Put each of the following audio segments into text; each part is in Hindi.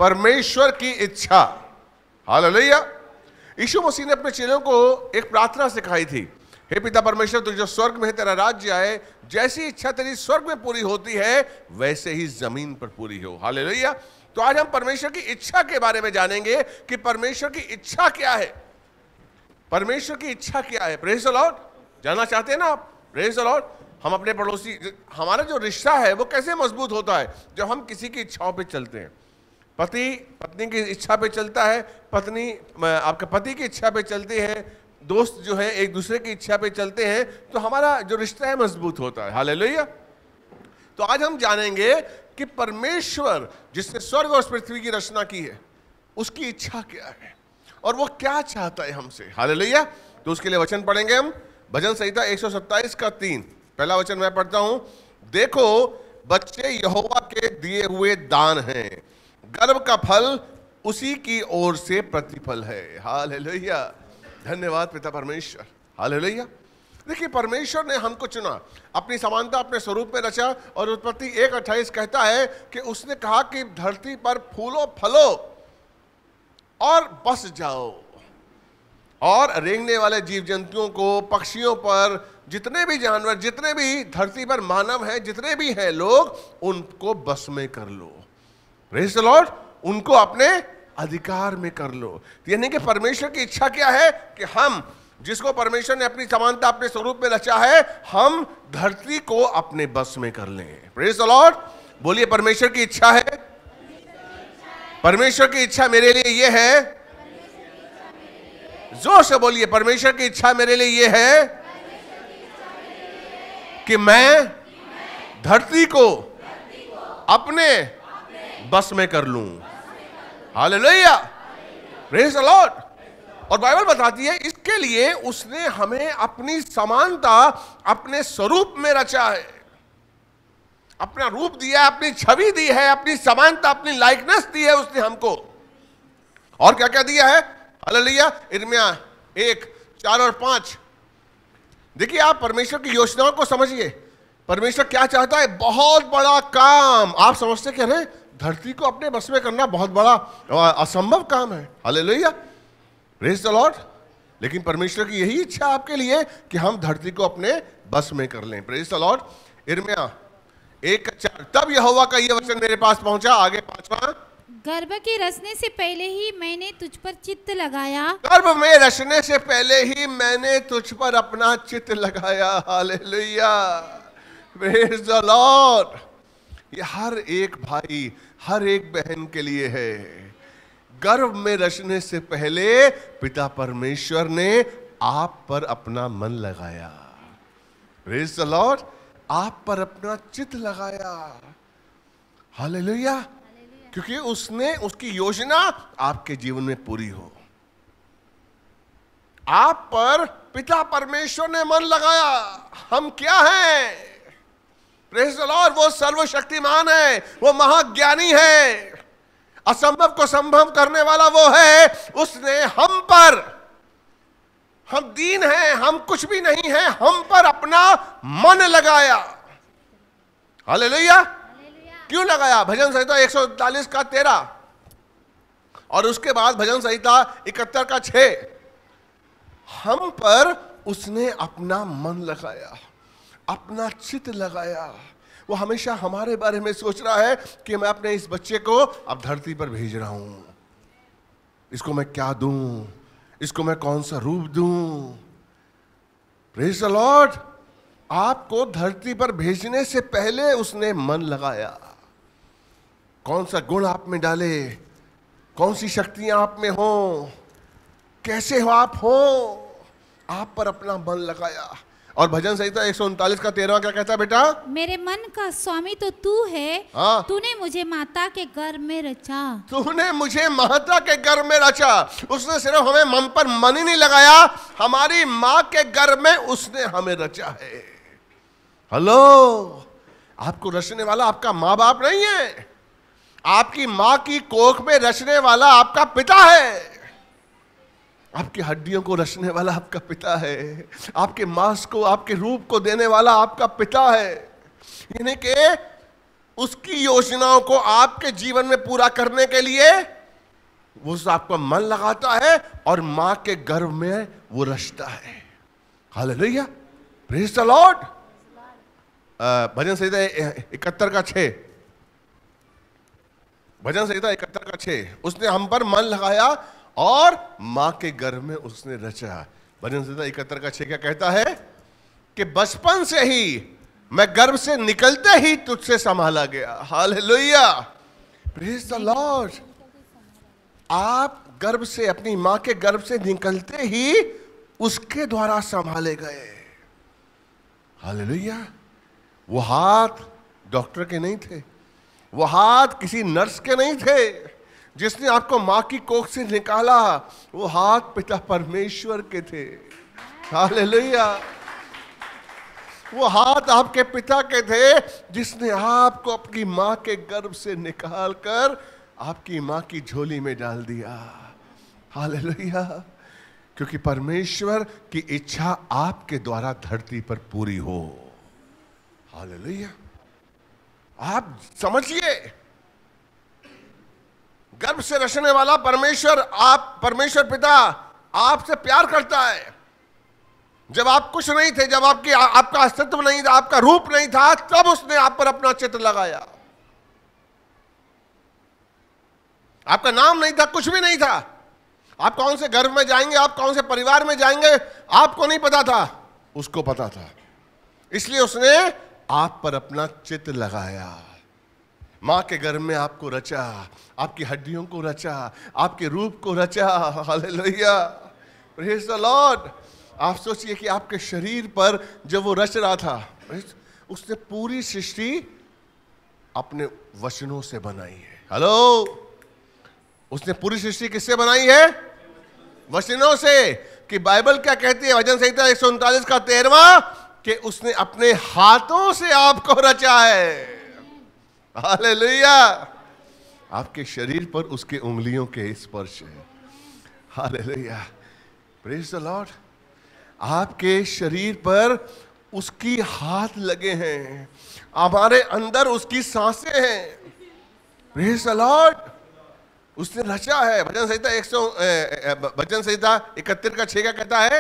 परमेश्वर की इच्छा। हालेलुया। यीशु मसीह ने अपने चेलों को एक प्रार्थना सिखाई थी, हे पिता परमेश्वर, तू जो स्वर्ग में है तेरा राज्य आए, जैसी इच्छा तेरी स्वर्ग में पूरी होती है वैसे ही जमीन पर पूरी हो। हालेलुया। तो आज हम परमेश्वर की इच्छा के बारे में जानेंगे कि परमेश्वर की इच्छा क्या है। परमेश्वर की इच्छा क्या है? Praise the Lord. जानना चाहते हैं ना आप? Praise the Lord. हम अपने पड़ोसी, हमारा जो रिश्ता है वो कैसे मजबूत होता है? जब हम किसी की इच्छाओं पे चलते हैं। पति पत्नी की इच्छा पे चलता है, पत्नी आपके पति की इच्छा पे चलते हैं, दोस्त जो है एक दूसरे की इच्छा पे चलते हैं, तो हमारा जो रिश्ता है मजबूत होता है। हालेलुया। तो आज हम जानेंगे कि परमेश्वर जिसने स्वर्ग और पृथ्वी की रचना की है उसकी इच्छा क्या है और वो क्या चाहता है हमसे। हालेलुया। तो उसके लिए वचन पढ़ेंगे हम, भजन संहिता 127 का 3। पहला वचन मैं पढ़ता हूं। देखो बच्चे यहोवा के दिए हुए दान हैं, गर्भ का फल उसी की ओर से प्रतिफल है। हालेलुया। धन्यवाद पिता परमेश्वर। हालेलुया। देखिए, परमेश्वर ने हमको चुना, अपनी समानता अपने स्वरूप में रचा, और उत्पत्ति 1:28 कहता है कि उसने कहा कि धरती पर फूलो फलो और बस जाओ, और रेंगने वाले जीव जंतुओं को, पक्षियों पर, जितने भी जानवर, जितने भी धरती पर मानव हैं, जितने भी हैं लोग, उनको बस में कर लो। Praise the Lord. उनको अपने अधिकार में कर लो। यानी कि परमेश्वर की इच्छा क्या है कि हम, जिसको परमेश्वर ने अपनी समानता अपने स्वरूप में रचा है, हम धरती को अपने बस में कर लें। Praise the Lord. बोलिए, परमेश्वर की इच्छा है। परमेश्वर की इच्छा मेरे लिए ये है। जोर से बोलिए, परमेश्वर की इच्छा मेरे लिए ये है कि मैं धरती को अपने बस में कर लूं। हालेलुया। Praise the Lord. और बाइबल बताती है इसके लिए उसने हमें अपनी समानता अपने स्वरूप में रचा है, अपना रूप दिया, अपनी छवि दी है, अपनी समानता, अपनी लाइकनेस दी है उसने हमको। और क्या क्या दिया है? हालेलुया। इर्मिया 1:4 और 5। देखिए, आप परमेश्वर की योजनाओं को समझिए। परमेश्वर क्या चाहता है? बहुत बड़ा काम। आप समझते क्या है? धरती को अपने बस में करना बहुत बड़ा असंभव काम है। हालेलुया। Praise the Lord. लेकिन परमेश्वर की यही इच्छा आपके लिए कि हम धरती को अपने बस में कर लें। Praise the Lord. इर्मिया 1:4। तब यहोवा का यह वचन मेरे पास पहुंचा। आगे 5वां। गर्भ के रचने से पहले ही मैंने तुझ पर चित्त लगाया। गर्भ में रचने से पहले ही मैंने तुझ पर अपना चित्त लगाया। हालेलुया। Praise the Lord. ये हर एक भाई, हर एक बहन के लिए है। गर्भ में रचने से पहले पिता परमेश्वर ने आप पर अपना मन लगाया। Praise the Lord. आप पर अपना चित्त लगाया। हालेलुया। क्योंकि उसने, उसकी योजना आपके जीवन में पूरी हो। आप पर पिता परमेश्वर ने मन लगाया। हम क्या हैं? Praise the Lord. वो सर्वशक्तिमान है, वो महाज्ञानी है, असंभव को संभव करने वाला वो है। उसने हम पर, हम दीन हैं, हम कुछ भी नहीं हैं, हम पर अपना मन लगाया। हालेलुया। क्यों लगाया? भजन संहिता 139 का 13 और उसके बाद भजन संहिता 71 का 6। हम पर उसने अपना मन लगाया, अपना चित्त लगाया। वो हमेशा हमारे बारे में सोच रहा है कि मैं अपने इस बच्चे को अब धरती पर भेज रहा हूं, इसको मैं क्या दूं, इसको मैं कौन सा रूप दूं। Praise the Lord. आपको धरती पर भेजने से पहले उसने मन लगाया। कौन सा गुण आप में डाले, कौन सी शक्तियां आप में हो, कैसे हो आप पर अपना मन लगाया। और भजन संहिता 139 का 13 क्या कहता है बेटा? मेरे मन का स्वामी तो तू है। हाँ। तूने मुझे माता के गर्भ में रचा। तूने मुझे माता के गर्भ में रचा। उसने सिर्फ हमें मन पर मन ही नहीं लगाया, हमारी माँ के गर्भ में उसने हमें रचा है। हेलो। आपको रचने वाला आपका माँ बाप नहीं है, आपकी माँ की कोख में रचने वाला आपका पिता है। आपकी हड्डियों को रचने वाला आपका पिता है, आपके मांस को, आपके रूप को देने वाला आपका पिता है। यानी कि उसकी योजनाओं को आपके जीवन में पूरा करने के लिए वो आपका मन लगाता है और मां के गर्भ में वो रचता है। Hallelujah, praise the Lord. भजन संहिता 71 का 6, भजन संहिता 71 का 6, उसने हम पर मन लगाया और मां के गर्भ में उसने रचा। भजन संहिता 71 का 6 क्या कहता है कि बचपन से ही मैं गर्भ से निकलते ही तुझसे संभाला गया। Hallelujah, praise the Lord. आप गर्भ से, अपनी मां के गर्भ से निकलते ही उसके द्वारा संभाले गए। हालेलुया। वो हाथ डॉक्टर के नहीं थे, वो हाथ किसी नर्स के नहीं थे जिसने आपको मां की कोख से निकाला, वो हाथ पिता परमेश्वर के थे। हालेलुया। वो हाथ आपके पिता के थे जिसने आपको अपनी मां के गर्भ से निकाल कर आपकी मां की झोली में डाल दिया। हालेलुया। क्योंकि परमेश्वर की इच्छा आपके द्वारा धरती पर पूरी हो। हालेलुया। आप समझिए, गर्भ से रचने वाला परमेश्वर, आप परमेश्वर पिता आपसे प्यार करता है। जब आप कुछ नहीं थे, जब आपका अस्तित्व नहीं था, आपका रूप नहीं था, तब उसने आप पर अपना चित्र लगाया। आपका नाम नहीं था, कुछ भी नहीं था। आप कौन से घर में जाएंगे, आप कौन से परिवार में जाएंगे, आपको नहीं पता था, उसको पता था। इसलिए उसने आप पर अपना चित्र लगाया। मां के गर्भ में आपको रचा, आपकी हड्डियों को रचा, आपके रूप को रचा। Hallelujah, praise the Lord. आप सोचिए कि आपके शरीर पर जब वो रच रहा था, उसने पूरी सृष्टि अपने वचनों से बनाई है। हेलो, उसने पूरी सृष्टि किससे बनाई है? वचनों से। कि बाइबल क्या कहती है, भजन संहिता 139 का 13वां, कि उसने अपने हाथों से आपको रचा है। हालेलुया। आपके शरीर पर उसके उंगलियों के स्पर्श है। Hallelujah, praise the Lord. आपके शरीर पर उसकी हाथ लगे हैं, हमारे अंदर उसकी सांसें हैं। Praise the Lord. उसने रचा है। भजन संहिता 71 का 6 का कहता है,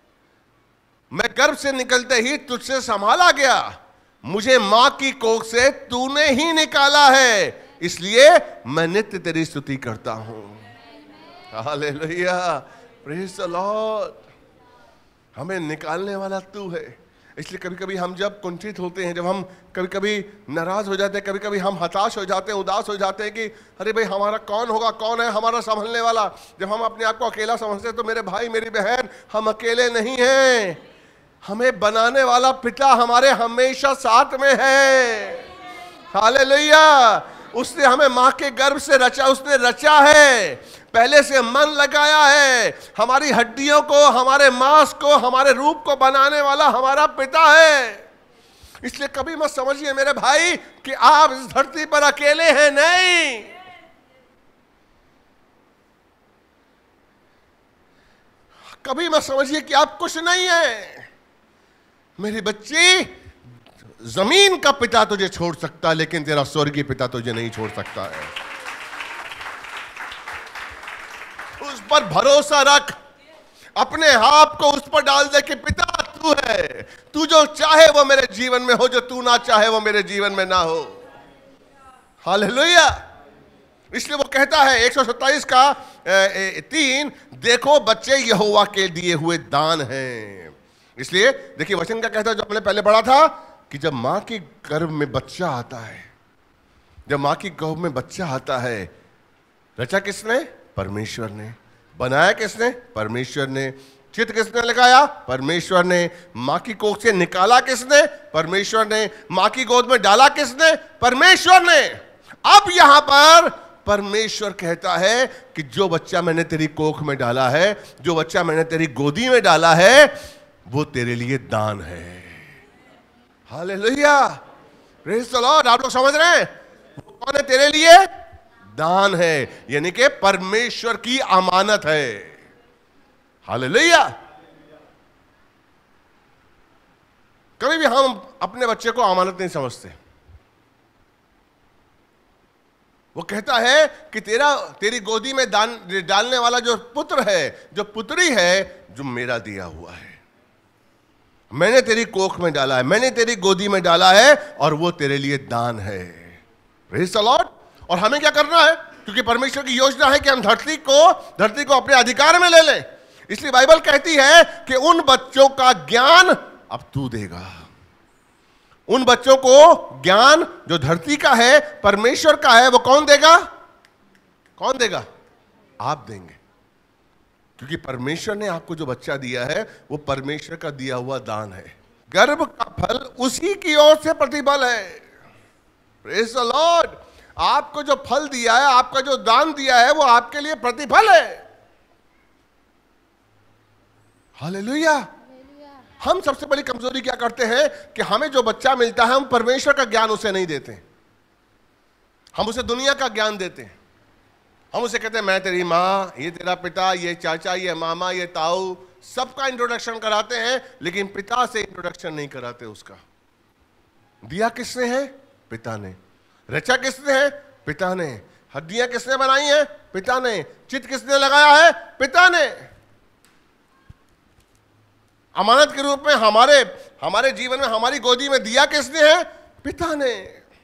मैं गर्भ से निकलते ही तुझसे संभाला गया, मुझे मां की कोख से तूने ही निकाला है, इसलिए मैं नित्य तेरी स्तुति करता हूं। Hallelujah, praise the Lord. हमें निकालने वाला तू है। इसलिए कभी कभी हम जब कुंठित होते हैं, जब हम कभी कभी नाराज हो जाते हैं, कभी कभी हम हताश हो जाते हैं, उदास हो जाते हैं कि अरे भाई हमारा कौन होगा, कौन है हमारा संभलने वाला। जब हम अपने आप को अकेला समझते हैं, तो मेरे भाई मेरी बहन, हम अकेले नहीं हैं। हमें बनाने वाला पिता हमारे हमेशा साथ में है। हालेलुया। उसने हमें मां के गर्भ से रचा, उसने रचा है, पहले से मन लगाया है। हमारी हड्डियों को, हमारे मांस को, हमारे रूप को बनाने वाला हमारा पिता है। इसलिए कभी मत समझिए मेरे भाई कि आप इस धरती पर अकेले हैं, नहीं। कभी मत समझिए कि आप कुछ नहीं है। मेरी बच्ची, जमीन का पिता तुझे छोड़ सकता है, लेकिन तेरा स्वर्गीय पिता तुझे नहीं छोड़ सकता है। उस पर भरोसा रख, अपने आप को उस पर डाल दे कि पिता तू है, तू जो चाहे वो मेरे जीवन में हो, जो तू ना चाहे वो मेरे जीवन में ना हो। हालेलुया। इसलिए वो कहता है 127 का 3, देखो बच्चे यहोवा के दिए हुए दान हैं। इसलिए देखिए वचन क्या कहता है, जो हमने पहले पढ़ा था, कि जब मां की गर्भ में बच्चा आता है, जब मां की गर्भ में बच्चा आता है, रचा किसने? परमेश्वर ने। बनाया किसने? परमेश्वर ने। चित्र किसने लगाया? परमेश्वर ने। मां की कोख से निकाला किसने? परमेश्वर ने। मां की गोद में डाला किसने? परमेश्वर ने। अब यहां पर परमेश्वर कहता है कि जो बच्चा मैंने तेरी कोख में डाला है, जो बच्चा मैंने तेरी गोदी में डाला है, वो तेरे लिए दान है। Hallelujah, praise the Lord. आप लोग समझ रहे हैं? वो कौन है तेरे लिए? दान है, यानी कि परमेश्वर की अमानत है। हालेलुया। कभी भी हम अपने बच्चे को अमानत नहीं समझते। वो कहता है कि तेरी गोदी में डालने वाला जो पुत्र है, जो पुत्री है, जो मेरा दिया हुआ है, मैंने तेरी कोख में डाला है, मैंने तेरी गोदी में डाला है, और वो तेरे लिए दान है। Praise the Lord. और हमें क्या करना है? क्योंकि परमेश्वर की योजना है कि हम धरती को अपने अधिकार में ले लें। इसलिए बाइबल कहती है कि उन बच्चों का ज्ञान अब तू देगा। उन बच्चों को ज्ञान जो धरती का है, परमेश्वर का है, वो कौन देगा? कौन देगा? आप देंगे। क्योंकि परमेश्वर ने आपको जो बच्चा दिया है वो परमेश्वर का दिया हुआ दान है। गर्भ का फल उसी की ओर से प्रतिफल है। Praise the Lord. आपको जो फल दिया है, आपका जो दान दिया है, वो आपके लिए प्रतिफल है। हालेलुया। हम सबसे बड़ी कमजोरी क्या करते हैं कि हमें जो बच्चा मिलता है, हम परमेश्वर का ज्ञान उसे नहीं देते। हम उसे दुनिया का ज्ञान देते हैं। हम उसे कहते हैं मैं तेरी माँ, ये तेरा पिता, ये चाचा, ये मामा, ये ताऊ, सबका इंट्रोडक्शन कराते हैं, लेकिन पिता से इंट्रोडक्शन नहीं कराते। उसका दिया किसने है? पिता ने। रचा किसने है? पिता ने। हड्डियां किसने बनाई हैं? पिता ने। चित्त किसने लगाया है? पिता ने। अमानत के रूप में हमारे जीवन में, हमारी गोदी में दिया किसने है? पिता ने।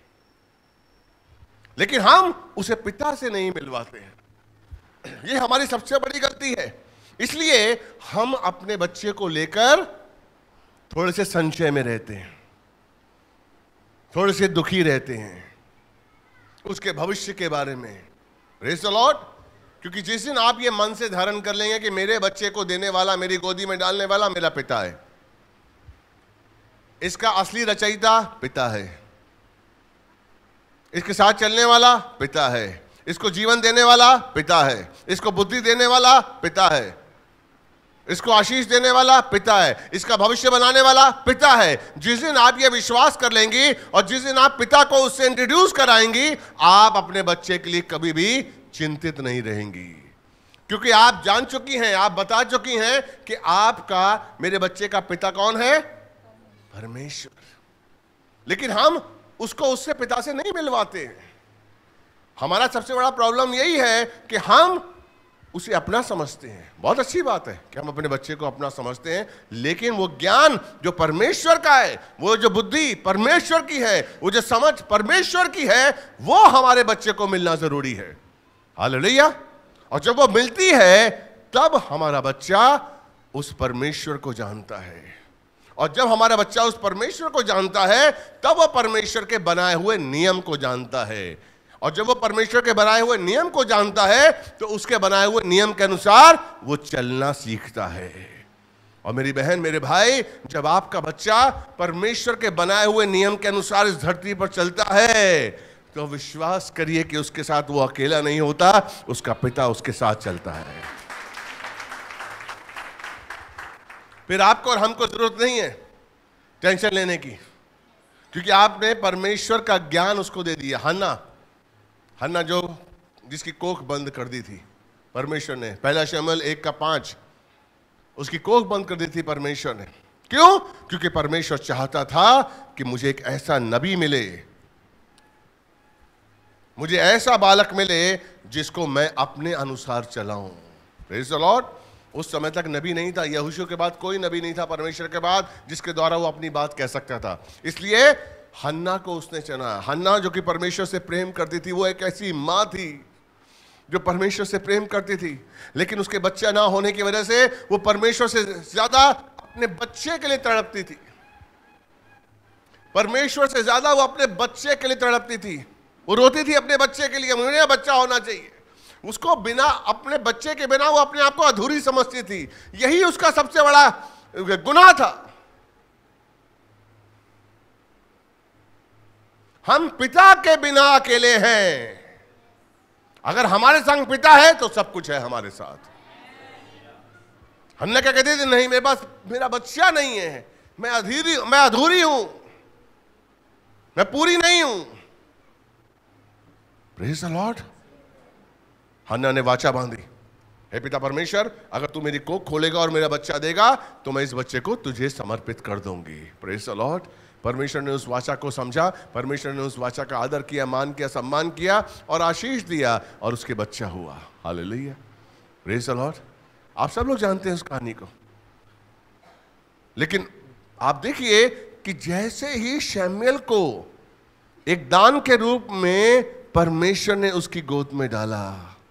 लेकिन हम उसे पिता से नहीं मिलवाते हैं। ये हमारी सबसे बड़ी गलती है। इसलिए हम अपने बच्चे को लेकर थोड़े से संशय में रहते हैं, थोड़े से दुखी रहते हैं उसके भविष्य के बारे में। Praise the lord. क्योंकि जिस दिन आप ये मन से धारण कर लेंगे कि मेरे बच्चे को देने वाला, मेरी गोदी में डालने वाला मेरा पिता है, इसका असली रचयिता पिता है, इसके साथ चलने वाला पिता है, इसको जीवन देने वाला पिता है, इसको बुद्धि देने वाला पिता है, इसको आशीष देने वाला पिता है, इसका भविष्य बनाने वाला पिता है। जिस दिन आप ये विश्वास कर लेंगी और जिस दिन आप पिता को उससे इंट्रोड्यूस कराएंगी, आप अपने बच्चे के लिए कभी भी चिंतित नहीं रहेंगी। क्योंकि आप जान चुकी हैं, आप बता चुकी हैं कि आपका, मेरे बच्चे का पिता कौन है? परमेश्वर। लेकिन हम उसको उससे पिता से नहीं मिलवाते। हमारा सबसे बड़ा प्रॉब्लम यही है कि हम उसे अपना समझते हैं। बहुत अच्छी बात है कि हम अपने बच्चे को अपना समझते हैं, लेकिन वो ज्ञान जो परमेश्वर का है, वो जो बुद्धि परमेश्वर की है, वो जो समझ परमेश्वर की है, वो हमारे बच्चे को मिलना जरूरी है। हालेलुया। और जब वो मिलती है तब हमारा बच्चा उस परमेश्वर को जानता है। और जब हमारा बच्चा उस परमेश्वर को जानता है तब वो परमेश्वर के बनाए हुए नियम को जानता है। और जब वो परमेश्वर के बनाए हुए नियम को जानता है तो उसके बनाए हुए नियम के अनुसार वो चलना सीखता है। और मेरी बहन, मेरे भाई, जब आपका बच्चा परमेश्वर के बनाए हुए नियम के अनुसार इस धरती पर चलता है तो विश्वास करिए कि उसके साथ वो अकेला नहीं होता, उसका पिता उसके साथ चलता है। फिर आपको और हमको जरूरत नहीं है टेंशन लेने की, क्योंकि आपने परमेश्वर का ज्ञान उसको दे दिया। हन्ना जो जिसकी कोख बंद कर दी थी परमेश्वर ने, पहला शमूएल 1:5, उसकी कोख बंद कर दी थी परमेश्वर ने। क्यों? क्योंकि परमेश्वर चाहता था कि मुझे एक ऐसा नबी मिले, मुझे ऐसा बालक मिले जिसको मैं अपने अनुसार चलाऊं। Praise the Lord. उस समय तक नबी नहीं था, यहोशू के बाद कोई नबी नहीं था परमेश्वर के बाद जिसके द्वारा वो अपनी बात कह सकता था। इसलिए हन्ना को उसने चुना। हन्ना जो कि परमेश्वर से प्रेम करती थी, वो एक ऐसी माँ थी जो परमेश्वर से प्रेम करती थी, लेकिन उसके बच्चा ना होने की वजह से वो परमेश्वर से ज्यादा अपने बच्चे के लिए तड़पती थी। परमेश्वर से ज्यादा वो अपने बच्चे के लिए तड़पती थी। वो रोती थी अपने बच्चे के लिए, मुझे बच्चा होना चाहिए। उसको बिना, अपने बच्चे के बिना वो अपने आप को अधूरी समझती थी। यही उसका सबसे बड़ा गुनाह था। हम पिता के बिना अकेले हैं। अगर हमारे संग पिता है तो सब कुछ है हमारे साथ। हमने क्या कहते थे? नहीं, मेरे पास मेरा बच्चा नहीं है, मैं अधूरी हूं, मैं पूरी नहीं हूं। Praise the Lord. हन्ना ने वाचा बांधी, हे पिता परमेश्वर, अगर तू मेरी कोख खोलेगा और मेरा बच्चा देगा तो मैं इस बच्चे को तुझे समर्पित कर दूंगी। Praise the lord. परमेश्वर ने उस वाचा को समझा, परमेश्वर ने उस वाचा का आदर किया, मान किया, सम्मान किया और आशीष दिया और उसके बच्चा हुआ। Hallelujah, praise the Lord. आप सब लोग जानते हैं उस कहानी को, लेकिन आप देखिए कि जैसे ही शमूएल को एक दान के रूप में परमेश्वर ने उसकी गोद में डाला,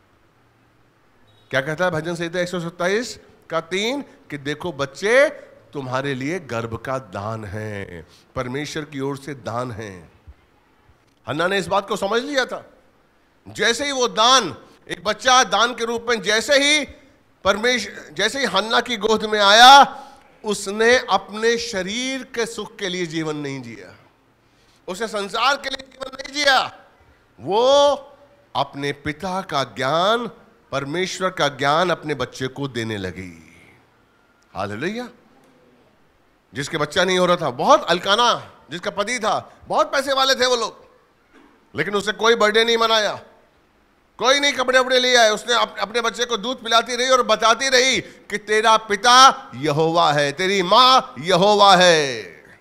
क्या कहता है भजन संहिता 127 का 3 कि देखो बच्चे तुम्हारे लिए गर्भ का दान है, परमेश्वर की ओर से दान है। हन्ना ने इस बात को समझ लिया था। जैसे ही वो दान, एक बच्चा दान के रूप में जैसे ही हन्ना की गोद में आया, उसने अपने शरीर के सुख के लिए जीवन नहीं जिया, उसने संसार के लिए जीवन नहीं जिया, वो अपने पिता का ज्ञान, परमेश्वर का ज्ञान अपने बच्चे को देने लगी। हालेलुया। जिसके बच्चा नहीं हो रहा था, बहुत अलकाना जिसका पति था, बहुत पैसे वाले थे वो लोग, लेकिन उसने कोई बर्थडे नहीं मनाया, कोई नहीं कपड़े वपड़े ले आए, उसने अपने बच्चे को दूध पिलाती रही और बताती रही कि तेरा पिता यहोवा है, तेरी माँ यहोवा है।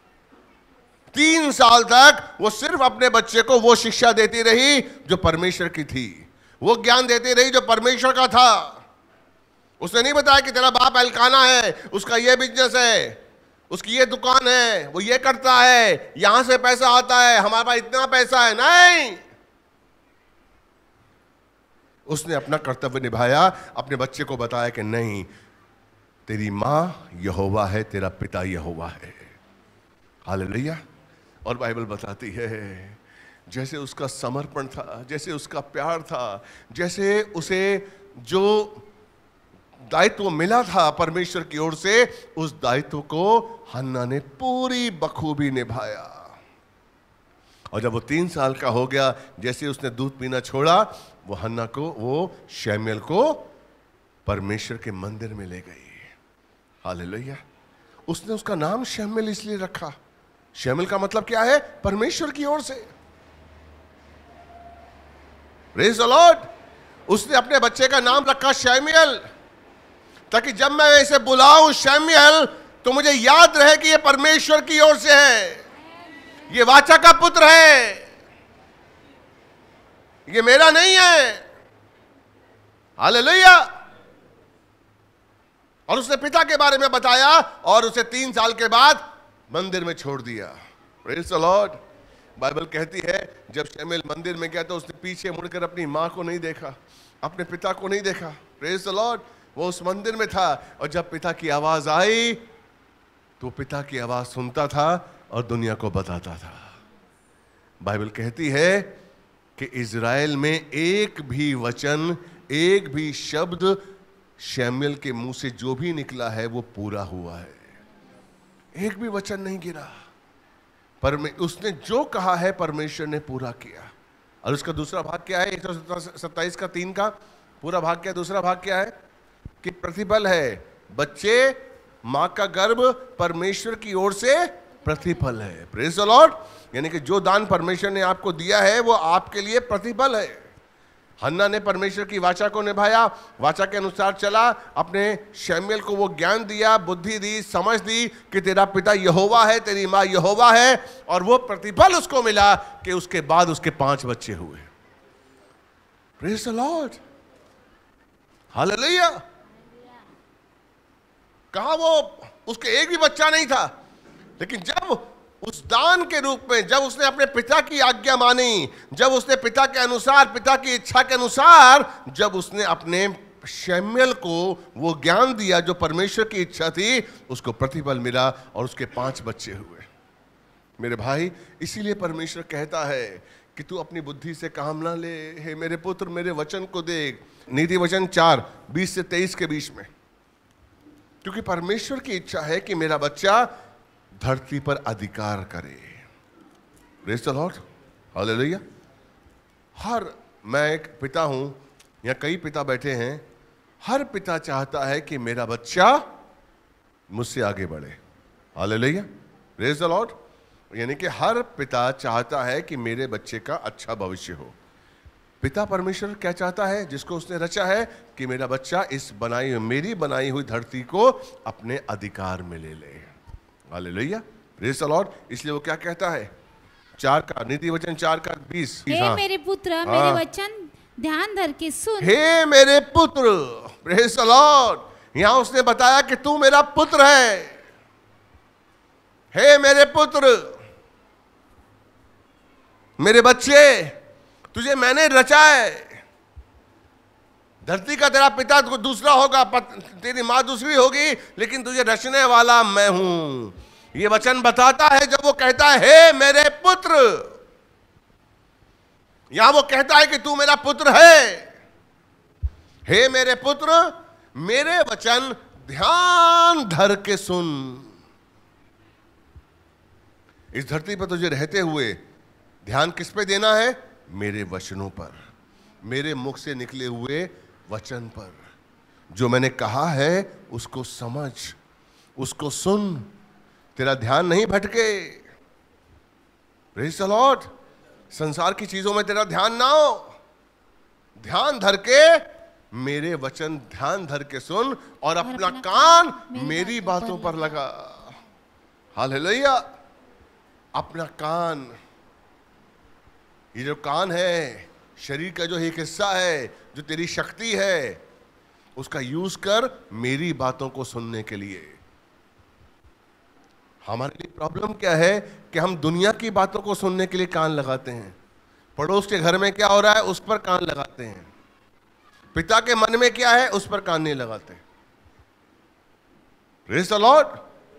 3 साल तक वो सिर्फ अपने बच्चे को वो शिक्षा देती रही जो परमेश्वर की थी, वो ज्ञान देती रही जो परमेश्वर का था। उसने नहीं बताया कि तेरा बाप एल्काना है, उसका ये बिजनेस है, उसकी ये दुकान है, वो ये करता है, यहां से पैसा आता है, हमारे पास इतना पैसा है। नहीं, उसने अपना कर्तव्य निभाया, अपने बच्चे को बताया कि नहीं, तेरी माँ यहोवा है, तेरा पिता यहोवा है। हालेलुया। और बाइबल बताती है जैसे उसका समर्पण था, जैसे उसका प्यार था, जैसे उसे जो दायित्व मिला था परमेश्वर की ओर से, उस दायित्व को हन्ना ने पूरी बखूबी निभाया। और जब वो 3 साल का हो गया, जैसे उसने दूध पीना छोड़ा, वो हन्ना को, वो शमूएल को परमेश्वर के मंदिर में ले गई। हालेलुया। उसने उसका नाम शमूएल इसलिए रखा, शमूएल का मतलब क्या है? परमेश्वर की ओर से। Praise the Lord. उसने अपने बच्चे का नाम रखा शमूएल, ताकि जब मैं इसे बुलाऊं शमूएल, तो मुझे याद रहे कि ये परमेश्वर की ओर से है, ये वाचा का पुत्र है, ये मेरा नहीं है। हालेलुया। और उसने पिता के बारे में बताया और उसे 3 साल के बाद मंदिर में छोड़ दिया। Praise the Lord. बाइबल कहती है जब शमूएल मंदिर में गया तो उसने पीछे मुड़कर अपनी मां को नहीं देखा, अपने पिता को नहीं देखा। Praise the Lord. वो उस मंदिर में था और जब पिता की आवाज आई तो पिता की आवाज सुनता था और दुनिया को बताता था। बाइबल कहती है कि इज़राइल में एक भी वचन, एक भी शब्द शमूएल के मुंह से जो भी निकला है वो पूरा हुआ है। एक भी वचन नहीं गिरा, पर उसने जो कहा है परमेश्वर ने पूरा किया। और उसका दूसरा भाग क्या है? 127 का 3 का पूरा भाग क्या है? दूसरा भाग क्या है? कि प्रतिफल है। बच्चे, मां का गर्भ परमेश्वर की ओर से प्रतिफल है। Praise the lord. यानी कि जो दान परमेश्वर ने आपको दिया है वो आपके लिए प्रतिफल है। हन्ना ने परमेश्वर की वाचा को निभाया, वाचा के अनुसार चला, अपने शमूएल को वो ज्ञान दिया, बुद्धि दी, समझ दी कि तेरा पिता यहोवा है, तेरी माँ यहोवा है, और वो प्रतिफल उसको मिला कि उसके बाद उसके 5 बच्चे हुए। Praise the Lord. हालेलुया। कहा वो उसके एक भी बच्चा नहीं था, लेकिन जब उस दान के रूप में, जब उसने अपने पिता की आज्ञा मानी, जब उसने पिता के अनुसार, पिता की इच्छा के अनुसार, जब उसने अपने शमूएल को वो ज्ञान दिया जो परमेश्वर की इच्छा थी, उसको प्रतिफल मिला और उसके 5 बच्चे हुए। मेरे भाई, इसीलिए परमेश्वर कहता है कि तू अपनी बुद्धि से काम ना ले, हे मेरे पुत्र मेरे वचन को देख। नीति वचन 4:20 से 23 के बीच में। क्योंकि परमेश्वर की इच्छा है कि मेरा बच्चा धरती पर अधिकार करे। Praise the Lord. हालेलुया। मैं एक पिता हूं, या कई पिता बैठे हैं, हर पिता चाहता है कि मेरा बच्चा मुझसे आगे बढ़े। हालेलुया। Praise the lord. यानी कि हर पिता चाहता है कि मेरे बच्चे का अच्छा भविष्य हो। पिता परमेश्वर क्या चाहता है? जिसको उसने रचा है, कि मेरा बच्चा इस मेरी बनाई हुई धरती को अपने अधिकार में ले ले। हालेलुया। Praise the Lord. इसलिए वो क्या कहता है, 4 का नीति वचन 4 का 20, हे मेरे पुत्र, मेरे वचन ध्यान धर के सुन। हे मेरे पुत्र, प्रेज़ द लॉर्ड। यहां उसने बताया कि तू मेरा पुत्र है। हे मेरे पुत्र, मेरे बच्चे, तुझे मैंने रचा है। धरती का तेरा पिता दूसरा होगा, तेरी मां दूसरी होगी, लेकिन तुझे रचने वाला मैं हूं। ये वचन बताता है जब वो कहता है हे मेरे पुत्र, यहां वो कहता है कि तू मेरा पुत्र है। हे मेरे पुत्र, मेरे वचन ध्यान धर के सुन। इस धरती पर तुझे रहते हुए ध्यान किस पे देना है? मेरे वचनों पर, मेरे मुख से निकले हुए वचन पर। जो मैंने कहा है उसको समझ, उसको सुन, तेरा ध्यान नहीं भटके। Praise the lord. संसार की चीजों में तेरा ध्यान ना हो। ध्यान धर के मेरे वचन ध्यान धर के सुन और अपना कान मेरी बातों पर लगा। हालेलुया। अपना कान, ये जो कान है शरीर का जो एक हिस्सा है, जो तेरी शक्ति है, उसका यूज कर मेरी बातों को सुनने के लिए। हमारे लिए प्रॉब्लम क्या है कि हम दुनिया की बातों को सुनने के लिए कान लगाते हैं। पड़ोस के घर में क्या हो रहा है उस पर कान लगाते हैं। पिता के मन में क्या है उस पर कान नहीं लगाते। Praise the lord.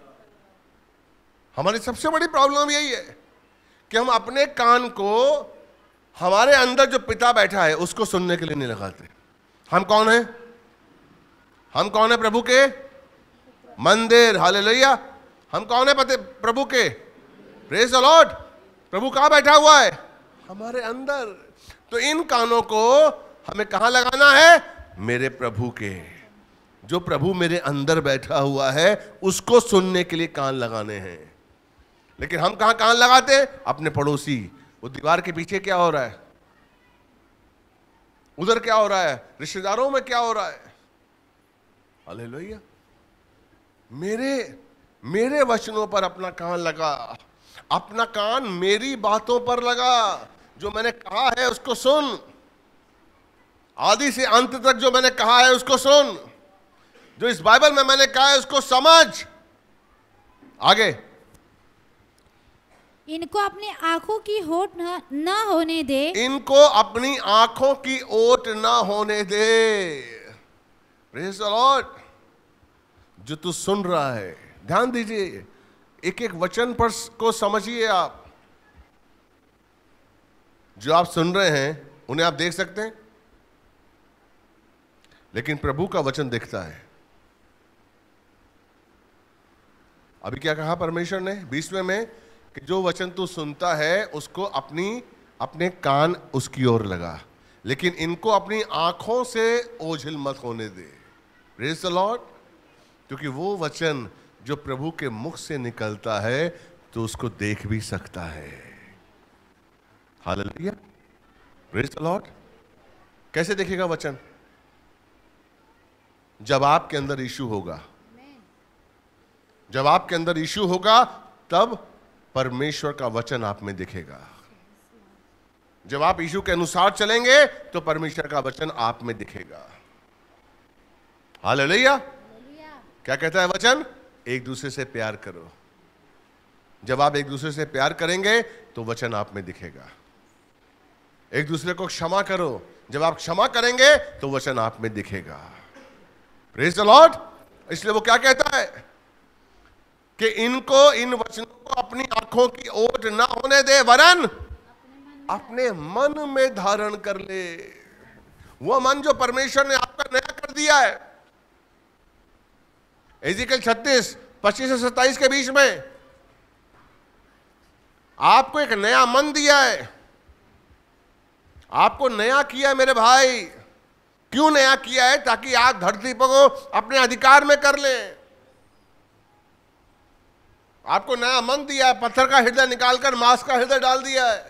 हमारी सबसे बड़ी प्रॉब्लम यही है कि हम अपने कान को हमारे अंदर जो पिता बैठा है उसको सुनने के लिए नहीं लगाते। हम कौन हैं? हम कौन है? प्रभु के मंदिर। हालेलुया। हम कौन है प्रभु के? Praise the Lord. प्रभु कहां बैठा हुआ है? हमारे अंदर। तो इन कानों को हमें कहां लगाना है? मेरे प्रभु के। जो प्रभु मेरे अंदर बैठा हुआ है उसको सुनने के लिए कान लगाने हैं। लेकिन हम कहां कान लगाते हैं? अपने पड़ोसी, वो दीवार के पीछे क्या हो रहा है, उधर क्या हो रहा है, रिश्तेदारों में क्या हो रहा है। हालेलुया। मेरे वचनों पर अपना कान लगा। अपना कान मेरी बातों पर लगा। जो मैंने कहा है उसको सुन। आदि से अंत तक जो मैंने कहा है उसको सुन। जो इस बाइबल में मैंने कहा है उसको समझ। आगे, इनको अपनी आंखों की होठ न होने दे। इनको अपनी आंखों की ओट ना होने दे। Praise the lord. जो तू सुन रहा है, ध्यान दीजिए, एक एक वचन पर को समझिए आप। जो आप सुन रहे हैं उन्हें आप देख सकते हैं, लेकिन प्रभु का वचन दिखता है। अभी क्या कहा परमेश्वर ने 20वें में कि जो वचन तू सुनता है उसको अपने कान उसकी ओर लगा, लेकिन इनको अपनी आंखों से ओझल मत होने दे। Praise the lord. क्योंकि वो वचन जो प्रभु के मुख से निकलता है तो उसको देख भी सकता है। हालेलुया। Praise the lord. कैसे देखेगा वचन? जब आपके अंदर यीशु होगा। जब आपके अंदर यीशु होगा तब परमेश्वर का वचन आप में दिखेगा। जब आप यीशु के अनुसार चलेंगे तो परमेश्वर का वचन आप में दिखेगा। हालेलुया। क्या कहता है वचन? एक दूसरे से प्यार करो। जब आप एक दूसरे से प्यार करेंगे तो वचन आप में दिखेगा। एक दूसरे को क्षमा करो। जब आप क्षमा करेंगे तो वचन आप में दिखेगा। Praise the Lord. इसलिए वो क्या कहता है कि इन वचनों को अपनी आंखों की ओट ना होने दे, वरन अपने मन में धारण कर ले। वो मन जो परमेश्वर ने आपका नया कर दिया है। एजिकल 36, 25 से 27 के बीच में आपको एक नया मन दिया है। आपको नया किया है मेरे भाई। क्यों नया किया है? ताकि आप धरती पर को अपने अधिकार में कर लें। आपको नया मन दिया है। पत्थर का हृदय निकालकर मांस का हृदय डाल दिया है।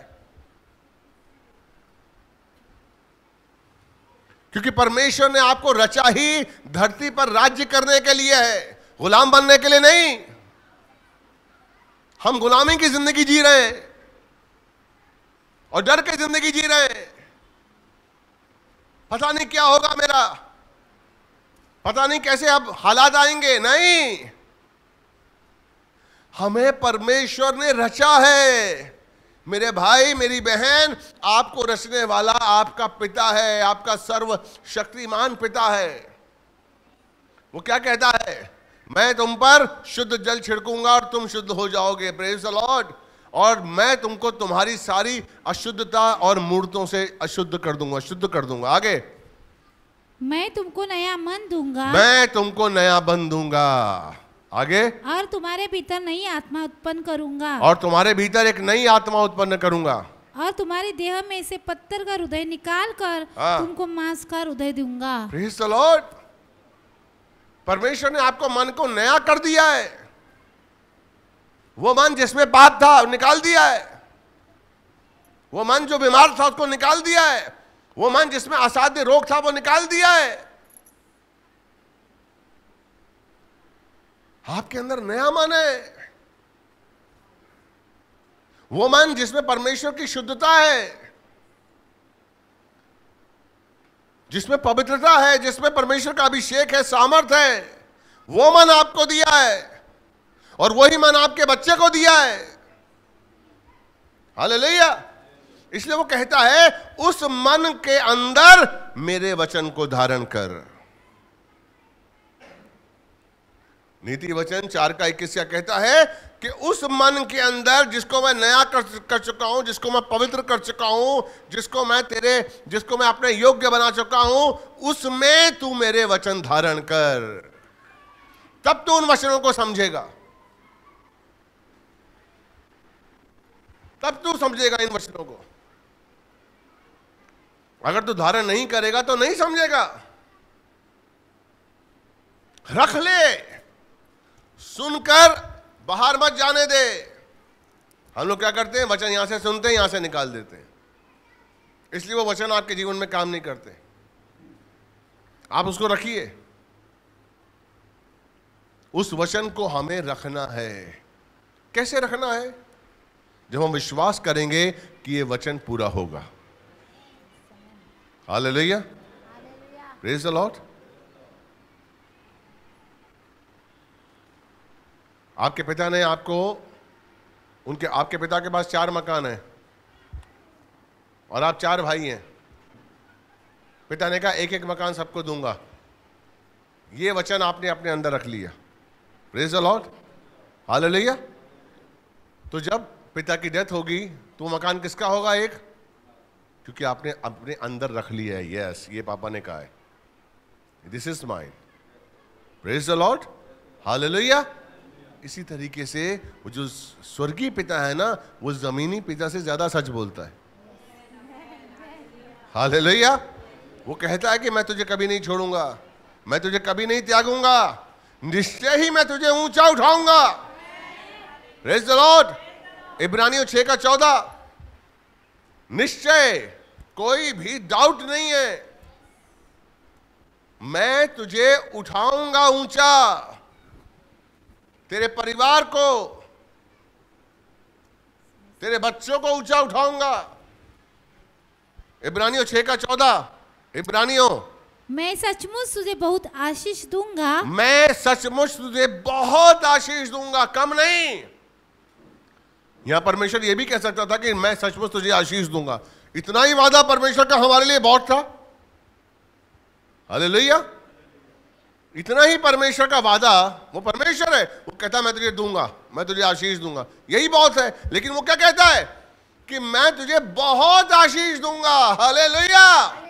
क्योंकि परमेश्वर ने आपको रचा ही धरती पर राज्य करने के लिए है, गुलाम बनने के लिए नहीं। हम गुलामी की जिंदगी जी रहे हैं और डर के जिंदगी जी रहे हैं। पता नहीं क्या होगा मेरा, पता नहीं कैसे अब हालात आएंगे। नहीं, हमें परमेश्वर ने रचा है। मेरे भाई मेरी बहन, आपको रचने वाला आपका पिता है, आपका सर्वशक्तिमान पिता है। वो क्या कहता है? मैं तुम पर शुद्ध जल छिड़कूंगा और तुम शुद्ध हो जाओगे। Praise the Lord. और मैं तुमको तुम्हारी सारी अशुद्धता और मूर्तों से अशुद्ध कर दूंगा, शुद्ध कर दूंगा। आगे, मैं तुमको नया मन दूंगा, मैं तुमको नया बन दूंगा। आगे, और तुम्हारे भीतर नई आत्मा उत्पन्न करूंगा, और तुम्हारे भीतर एक नई आत्मा उत्पन्न करूंगा, और तुम्हारे देह में से पत्थर का हृदय निकाल कर तुमको मांस का हृदय दूंगा। Praise the lord. परमेश्वर ने आपको मन को नया कर दिया है। वो मन जिसमें पाप था निकाल दिया है। वो मन जो बीमार था उसको निकाल दिया है। वो मन जिसमें असाध्य रोग था वो निकाल दिया है। आपके अंदर नया मन है। वो मन जिसमें परमेश्वर की शुद्धता है, जिसमें पवित्रता है, जिसमें परमेश्वर का अभिषेक है, सामर्थ है, वो मन आपको दिया है। और वही मन आपके बच्चे को दिया है। हालेलुया। इसलिए वो कहता है, उस मन के अंदर मेरे वचन को धारण कर। नीति वचन 4:21 क्या कहता है कि उस मन के अंदर जिसको मैं नया कर चुका हूं, जिसको मैं पवित्र कर चुका हूं, जिसको मैं अपने योग्य बना चुका हूं, उसमें तू मेरे वचन धारण कर। तब तू उन वचनों को समझेगा, तब तू समझेगा इन वचनों को। अगर तू धारण नहीं करेगा तो नहीं समझेगा। रख ले, सुनकर बाहर मत जाने दे। हम लोग क्या करते हैं? वचन यहां से सुनते हैं, यहां से निकाल देते हैं। इसलिए वो वचन आपके जीवन में काम नहीं करते। आप उसको रखिए। उस वचन को हमें रखना है। कैसे रखना है? जब हम विश्वास करेंगे कि ये वचन पूरा होगा। Hallelujah, praise the Lord. आपके पिता ने आपके पिता के पास 4 मकान हैं और आप 4 भाई हैं। पिता ने कहा एक एक मकान सबको दूंगा। ये वचन आपने अपने अंदर रख लिया। Praise the Lord, hallelujah. तो जब पिता की डेथ होगी तो मकान किसका होगा? एक, क्योंकि आपने अपने अंदर रख लिया है। यस, ये पापा ने कहा है, this is mine. Praise the Lord, hallelujah. इसी तरीके से वो जो स्वर्गीय पिता है ना, वो जमीनी पिता से ज्यादा सच बोलता है। हालेलुया। वो कहता है कि मैं तुझे कभी नहीं छोड़ूंगा, मैं तुझे कभी नहीं त्यागूंगा, निश्चय ही मैं तुझे ऊंचा उठाऊंगा। Praise the lord. इब्रानियों 6:14, निश्चय, कोई भी डाउट नहीं है, मैं तुझे उठाऊंगा ऊंचा। तेरे परिवार को, तेरे बच्चों को ऊंचा उठाऊंगा। इब्रानियों 6:14, इब्रानियों, मैं सचमुच तुझे बहुत आशीष दूंगा, मैं सचमुच तुझे बहुत आशीष दूंगा, कम नहीं। यहां परमेश्वर यह भी कह सकता था कि मैं सचमुच तुझे आशीष दूंगा। इतना ही वादा परमेश्वर का हमारे लिए बहुत था। हालेलुया। इतना ही परमेश्वर का वादा, वो परमेश्वर है, वो कहता मैं तुझे दूंगा, मैं तुझे आशीष दूंगा, यही बहुत है। लेकिन वो क्या कहता है कि मैं तुझे बहुत आशीष दूंगा। हालेलुया।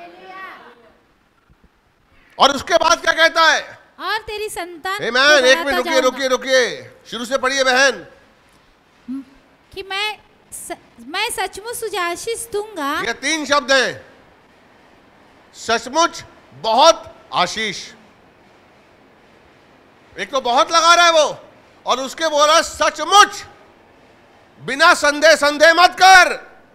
और उसके बाद क्या कहता है? और तेरी संतान आमीन। एक मिनट रुकिए, शुरू से पढ़िए बहन। कि मैं सचमुच तुझे आशीष दूंगा। ये 3 शब्द हैं, सचमुच, बहुत, आशीष। एक तो बहुत लगा रहा है वो, और उसके बोल रहा है सचमुच, बिना संदेह मत कर।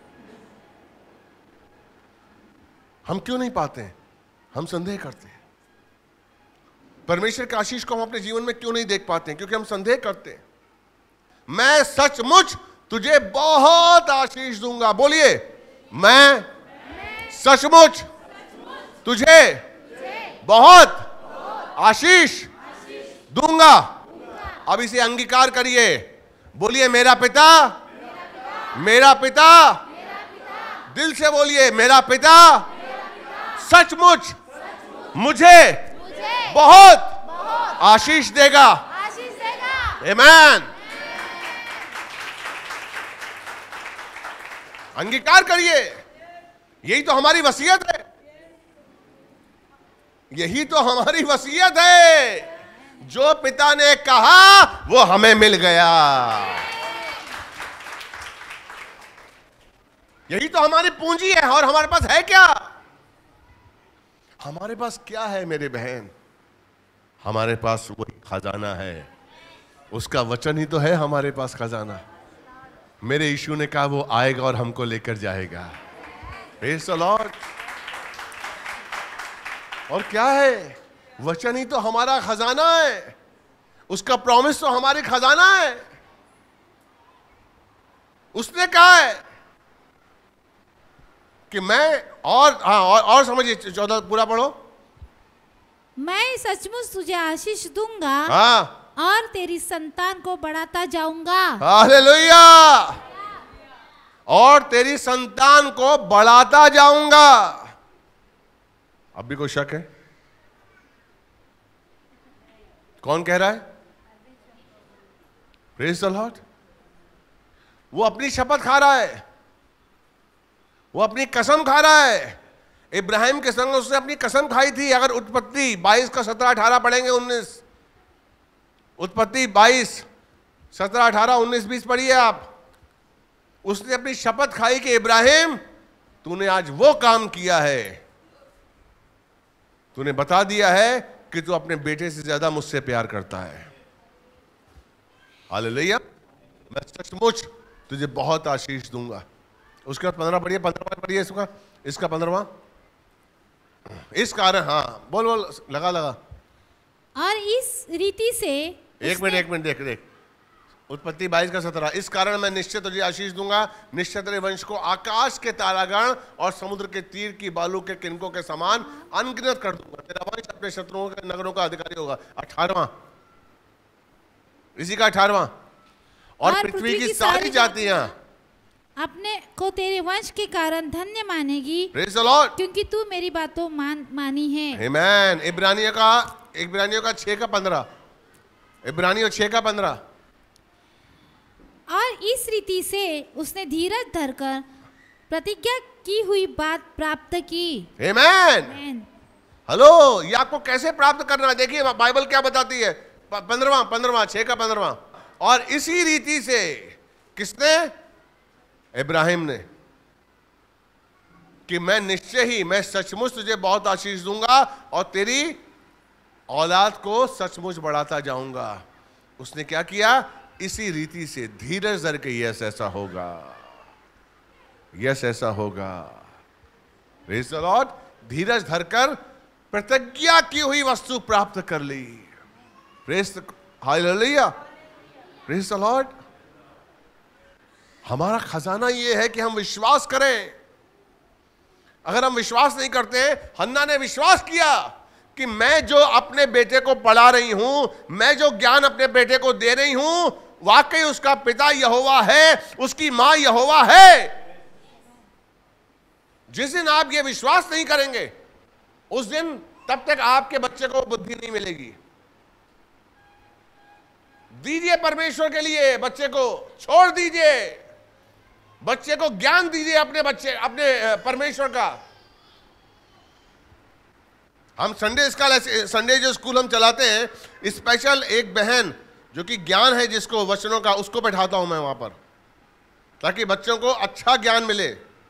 हम क्यों नहीं पाते हैं? हम संदेह करते हैं। परमेश्वर की आशीष को हम अपने जीवन में क्यों नहीं देख पाते हैं? क्योंकि हम संदेह करते हैं। मैं सचमुच तुझे बहुत आशीष दूंगा। बोलिए, मैं सचमुच तुझे बहुत आशीष दूंगा। अब इसे अंगीकार करिए। बोलिए, मेरा पिता, मेरा पिता, दिल से बोलिए, मेरा पिता सचमुच मुझे बहुत आशीष देगा। आमीन। अंगीकार करिए। यही तो हमारी वसीयत है, यही तो हमारी वसीयत है। जो पिता ने कहा वो हमें मिल गया। यही तो हमारी पूंजी है। और हमारे पास है क्या? हमारे पास क्या है मेरे बहन? हमारे पास वही खजाना है। उसका वचन ही तो है हमारे पास खजाना। मेरे यीशु ने कहा वो आएगा और हमको लेकर जाएगा। Praise the Lord. और क्या है? वचन ही तो हमारा खजाना है। उसका प्रॉमिस तो हमारे खजाना है। उसने कहा है कि मैं और समझिए, 14 पूरा पढ़ो। मैं सचमुच तुझे आशीष दूंगा हाँ, और तेरी संतान को बढ़ाता जाऊंगा। हालेलुया। और तेरी संतान को बढ़ाता जाऊंगा। अब भी कोई शक है? कौन कह रहा है? Praise the Lord. वो अपनी शपथ खा रहा है, वो अपनी कसम खा रहा है। इब्राहिम के संग उसने अपनी कसम खाई थी। अगर उत्पत्ति 22 का 17 18 पढ़ेंगे, 19 उत्पत्ति 22 17 18 19 20 पढ़िए आप। उसने अपनी शपथ खाई कि इब्राहिम, तूने आज वो काम किया है, तूने बता दिया है कि तू अपने बेटे से ज्यादा मुझसे प्यार करता है। हालेलुया। मैं सचमुच तुझे बहुत आशीष दूंगा। उसके बाद 15 पढ़िए, 15 पढ़िए इसका 15वां। इस कारण, हाँ बोल बोल, लगा। और इस रीति से एक मिनट देख। उत्पत्ति 22 का 17। इस कारण मैं निश्चय तुझे आशीष दूंगा, निश्चय तेरे वंश को आकाश के तारागण और समुद्र के तीर की बालू के किनकों के समान अनगिनत कर दूंगा। तेरा वंश अपने शत्रुओं के नगरों का अधिकारी होगा। 18वां, इसी का 18वां। और पृथ्वी की सारी जातियां अपने को तेरे वंश के कारण धन्य मानेगी। Praise the lord. क्योंकि तू मेरी बातों मानी है। आमीन। इब्रानियों का 6 का 15। इब्रानियों 6 का 15। और इस रीति से उसने धीरज धरकर प्रतिज्ञा की हुई बात प्राप्त की। आमीन। हेलो, ये आपको कैसे प्राप्त करना है? देखिए बाइबल क्या बताती है। 15वां 6 का 15वां। और इसी रीति से किसने? इब्राहिम ने, कि मैं निश्चय ही, मैं सचमुच तुझे बहुत आशीष दूंगा और तेरी औलाद को सचमुच बढ़ाता जाऊंगा। उसने क्या किया? इसी रीति से धीरज धर के, यस ऐसा होगा, यस ऐसा होगा। Praise the lord. धीरज धरकर प्रतिज्ञा की हुई वस्तु प्राप्त कर ली। Praise hallelujah. Praise the lord. हमारा खजाना यह है कि हम विश्वास करें। अगर हम विश्वास नहीं करते, हन्ना ने विश्वास किया कि मैं जो अपने बेटे को पढ़ा रही हूं, मैं जो ज्ञान अपने बेटे को दे रही हूं, वाकई उसका पिता यहोवा है, उसकी मां यहोवा है। जिस दिन आप ये विश्वास नहीं करेंगे, उस दिन तब तक आपके बच्चे को बुद्धि नहीं मिलेगी। दीजिए परमेश्वर के लिए, बच्चे को छोड़ दीजिए, बच्चे को ज्ञान दीजिए अपने परमेश्वर का। हम संडे जो स्कूल हम चलाते हैं, स्पेशल एक बहन जो कि ज्ञान है जिसको वचनों का, उसको बैठाता हूं मैं वहां पर, ताकि बच्चों को अच्छा ज्ञान मिले।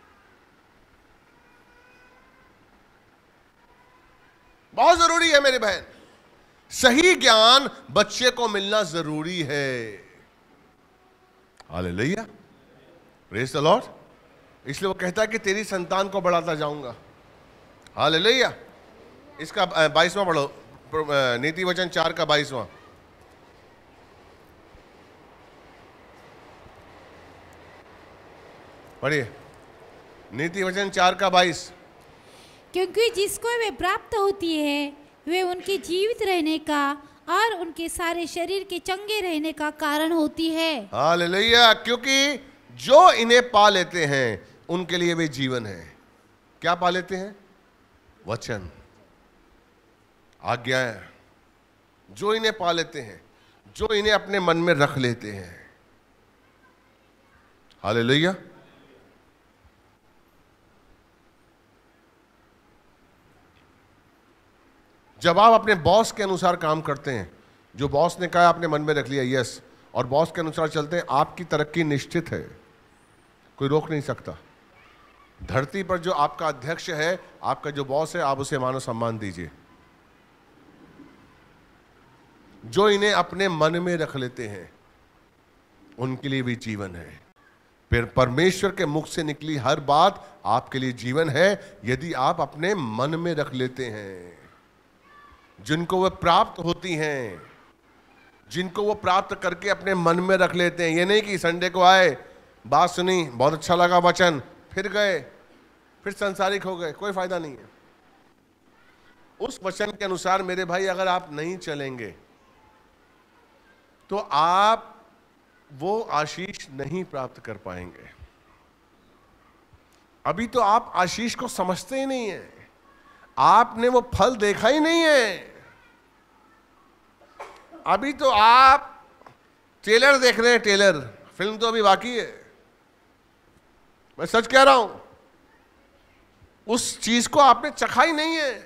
बहुत जरूरी है मेरे बहन, सही ज्ञान बच्चे को मिलना जरूरी है। हालेलुया। Praise the Lord. इसलिए वो कहता है कि तेरी संतान को बढ़ाता जाऊंगा। हालेलुया। इसका 22वां पढ़ो, नीति वचन 4 का 22वां। पढ़िए नीति वचन 4:22। क्योंकि जिसको वे प्राप्त होती है वे उनके जीवित रहने का और उनके सारे शरीर के चंगे रहने का कारण होती है। हालेलुया। क्योंकि जो इन्हें पा लेते हैं उनके लिए वे जीवन है। क्या पा लेते हैं? वचन, आज्ञाएं। जो इन्हें पा लेते हैं, जो इन्हें अपने मन में रख लेते हैं। हालेलुया। जब आप अपने बॉस के अनुसार काम करते हैं, जो बॉस ने कहा आपने मन में रख लिया, यस, और बॉस के अनुसार चलते हैं, आपकी तरक्की निश्चित है, कोई रोक नहीं सकता। धरती पर जो आपका अध्यक्ष है, आपका जो बॉस है, आप उसे मानो सम्मान दीजिए। जो इन्हें अपने मन में रख लेते हैं उनके लिए भी जीवन है। फिर परमेश्वर के मुख से निकली हर बात आपके लिए जीवन है यदि आप अपने मन में रख लेते हैं। जिनको वो प्राप्त होती हैं, जिनको वो प्राप्त करके अपने मन में रख लेते हैं। ये नहीं कि संडे को आए, बात सुनी, बहुत अच्छा लगा वचन, फिर गए, फिर संसारिक हो गए, कोई फायदा नहीं है। उस वचन के अनुसार मेरे भाई अगर आप नहीं चलेंगे तो आप वो आशीष नहीं प्राप्त कर पाएंगे। अभी तो आप आशीष को समझते ही नहीं है, आपने वो फल देखा ही नहीं है। अभी तो आप ट्रेलर देख रहे हैं, ट्रेलर, फिल्म तो अभी बाकी है। मैं सच कह रहा हूं, उस चीज को आपने चखा ही नहीं है।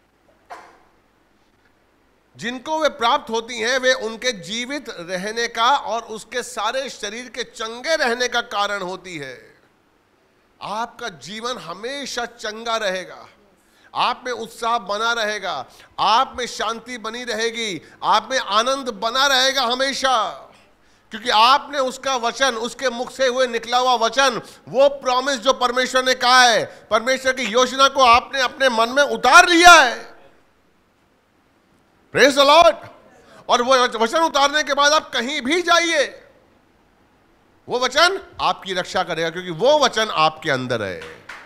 जिनको वे प्राप्त होती हैं वे उनके जीवित रहने का और उसके सारे शरीर के चंगे रहने का कारण होती है। आपका जीवन हमेशा चंगा रहेगा, आप में उत्साह बना रहेगा, आप में शांति बनी रहेगी, आप में आनंद बना रहेगा हमेशा, क्योंकि आपने उसका वचन, उसके मुख से हुए निकला हुआ वचन, वो प्रॉमिस जो परमेश्वर ने कहा है, परमेश्वर की योजना को आपने अपने मन में उतार लिया है। Praise the Lord. और वो वचन उतारने के बाद आप कहीं भी जाइए, वो वचन आपकी रक्षा करेगा, क्योंकि वो वचन आपके अंदर है।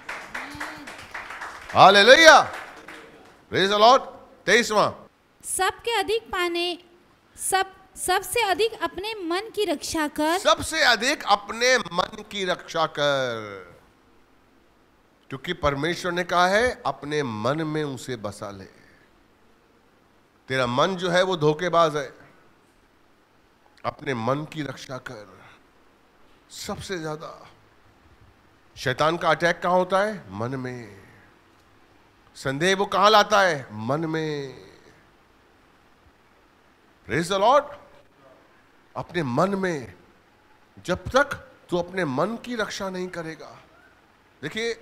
Hallelujah, praise the lord. 23वां, सबके अधिक पाने, सबसे अधिक अपने मन की रक्षा कर। सबसे अधिक अपने मन की रक्षा कर, क्योंकि परमेश्वर ने कहा है अपने मन में उसे बसा ले। तेरा मन जो है वो धोखेबाज है, अपने मन की रक्षा कर। सबसे ज्यादा शैतान का अटैक कहां होता है? मन में। संदेह वो कहां लाता है? मन में। Praise the lord. अपने मन में, जब तक तू अपने मन की रक्षा नहीं करेगा। देखिए,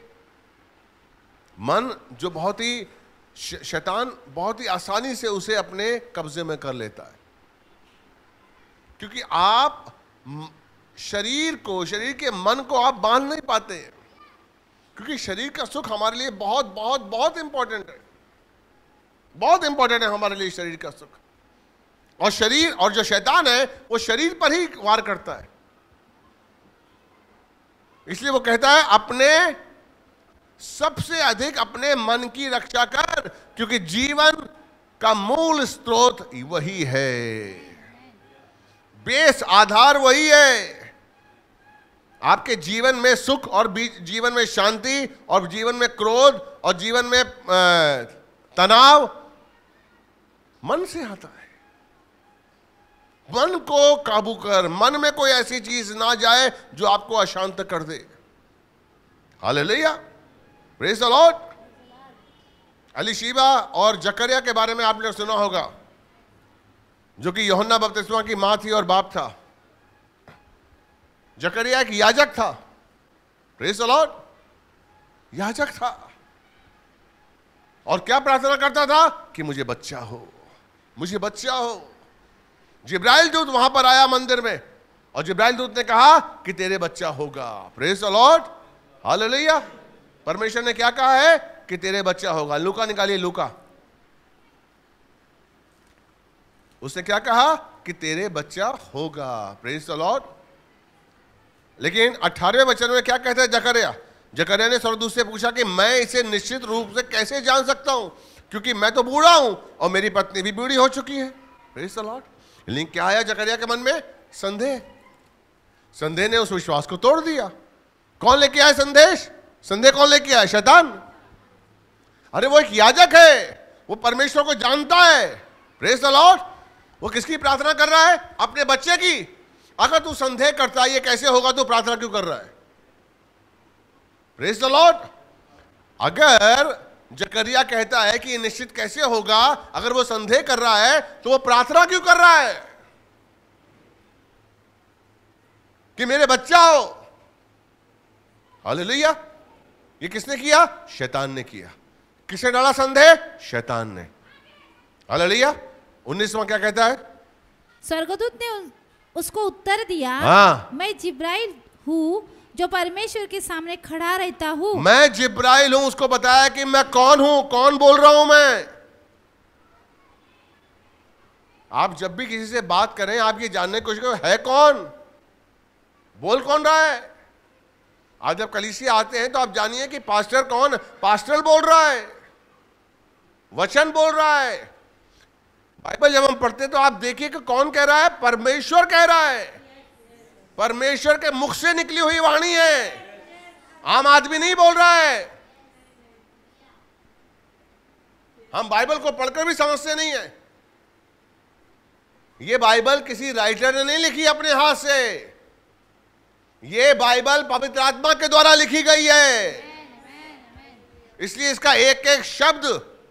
मन जो बहुत ही शैतान बहुत ही आसानी से उसे अपने कब्जे में कर लेता है, क्योंकि आप शरीर के मन को आप बांध नहीं पाते हैं, क्योंकि शरीर का सुख हमारे लिए बहुत बहुत बहुत इंपॉर्टेंट है। बहुत इंपॉर्टेंट है हमारे लिए शरीर का सुख। और शरीर, और जो शैतान है वो शरीर पर ही वार करता है। इसलिए वो कहता है अपने सबसे अधिक अपने मन की रक्षा कर, क्योंकि जीवन का मूल स्रोत वही है, बेस आधार वही है। आपके जीवन में सुख और जीवन में शांति और जीवन में क्रोध और जीवन में तनाव मन से आता है। मन को काबू कर, मन में कोई ऐसी चीज ना जाए जो आपको अशांत कर दे। Hallelujah, praise the lord. अलीशीबा और जकरिया के बारे में आपने सुना होगा, जो कि यूहन्ना बपतिस्मा की मां थी और बाप था। जकरिया एक याजक था। प्रेज द लॉर्ड, याजक था, और क्या प्रार्थना करता था कि मुझे बच्चा हो, मुझे बच्चा हो। जिब्राइल दूत वहां पर आया मंदिर में, और जिब्राइल दूत ने कहा कि तेरे बच्चा होगा। Praise the Lord, hallelujah. परमेश्वर ने क्या कहा है कि तेरे बच्चा होगा। लूका निकालिए, लूका। उसने क्या कहा कि तेरे बच्चा होगा। Praise the Lord. लेकिन 18वें वचन में क्या कहता है जकरिया ने स्वर्गदूत से पूछा कि मैं इसे निश्चित रूप से कैसे जान सकता हूं, क्योंकि मैं तो बूढ़ा हूं और मेरी पत्नी भी बूढ़ी हो चुकी है। Praise the Lord. लेकिन क्या आया जकरिया के मन में? संदेह ने उस विश्वास को तोड़ दिया। कौन लेके आया संदेह कौन लेके आया? शैतान। अरे वो एक याजक है, वो परमेश्वर को जानता है। Praise the Lord. वो किसकी प्रार्थना कर रहा है? अपने बच्चे की। अगर तू संदेह करता है ये कैसे होगा, तो प्रार्थना क्यों कर रहा है? Praise the lord. अगर जकरिया कहता है कि ये निश्चित कैसे होगा, अगर वो संदेह कर रहा है तो वो प्रार्थना क्यों कर रहा है कि मेरे बच्चा हो? हालेलुया। ये किसने किया? शैतान ने किया। किसने डाला संदेह? शैतान ने। हालेलुया। 19वां क्या कहता है? स्वर्गदूत ने उसको उत्तर दिया, मैं जिब्राइल हूँ जो परमेश्वर के सामने खड़ा रहता हूँ। मैं जिब्राइल हूं। उसको बताया कि मैं कौन हूं, कौन बोल रहा हूं मैं। आप जब भी किसी से बात करें, आप ये जानने की कोशिश करें है कौन, बोल कौन रहा है। आज जब कलीसिया आते हैं तो आप जानिए कि पास्टर कौन, पास्टर बोल रहा है, वचन बोल रहा है। बाइबल जब हम पढ़ते हैं तो आप देखिए कि कौन कह रहा है? परमेश्वर कह रहा है। परमेश्वर के मुख से निकली हुई वाणी है, आम आदमी नहीं बोल रहा है। हम बाइबल को पढ़कर भी समझते नहीं है। ये बाइबल किसी राइटर ने नहीं लिखी अपने हाथ से, ये बाइबल पवित्र आत्मा के द्वारा लिखी गई है। इसलिए इसका एक एक शब्द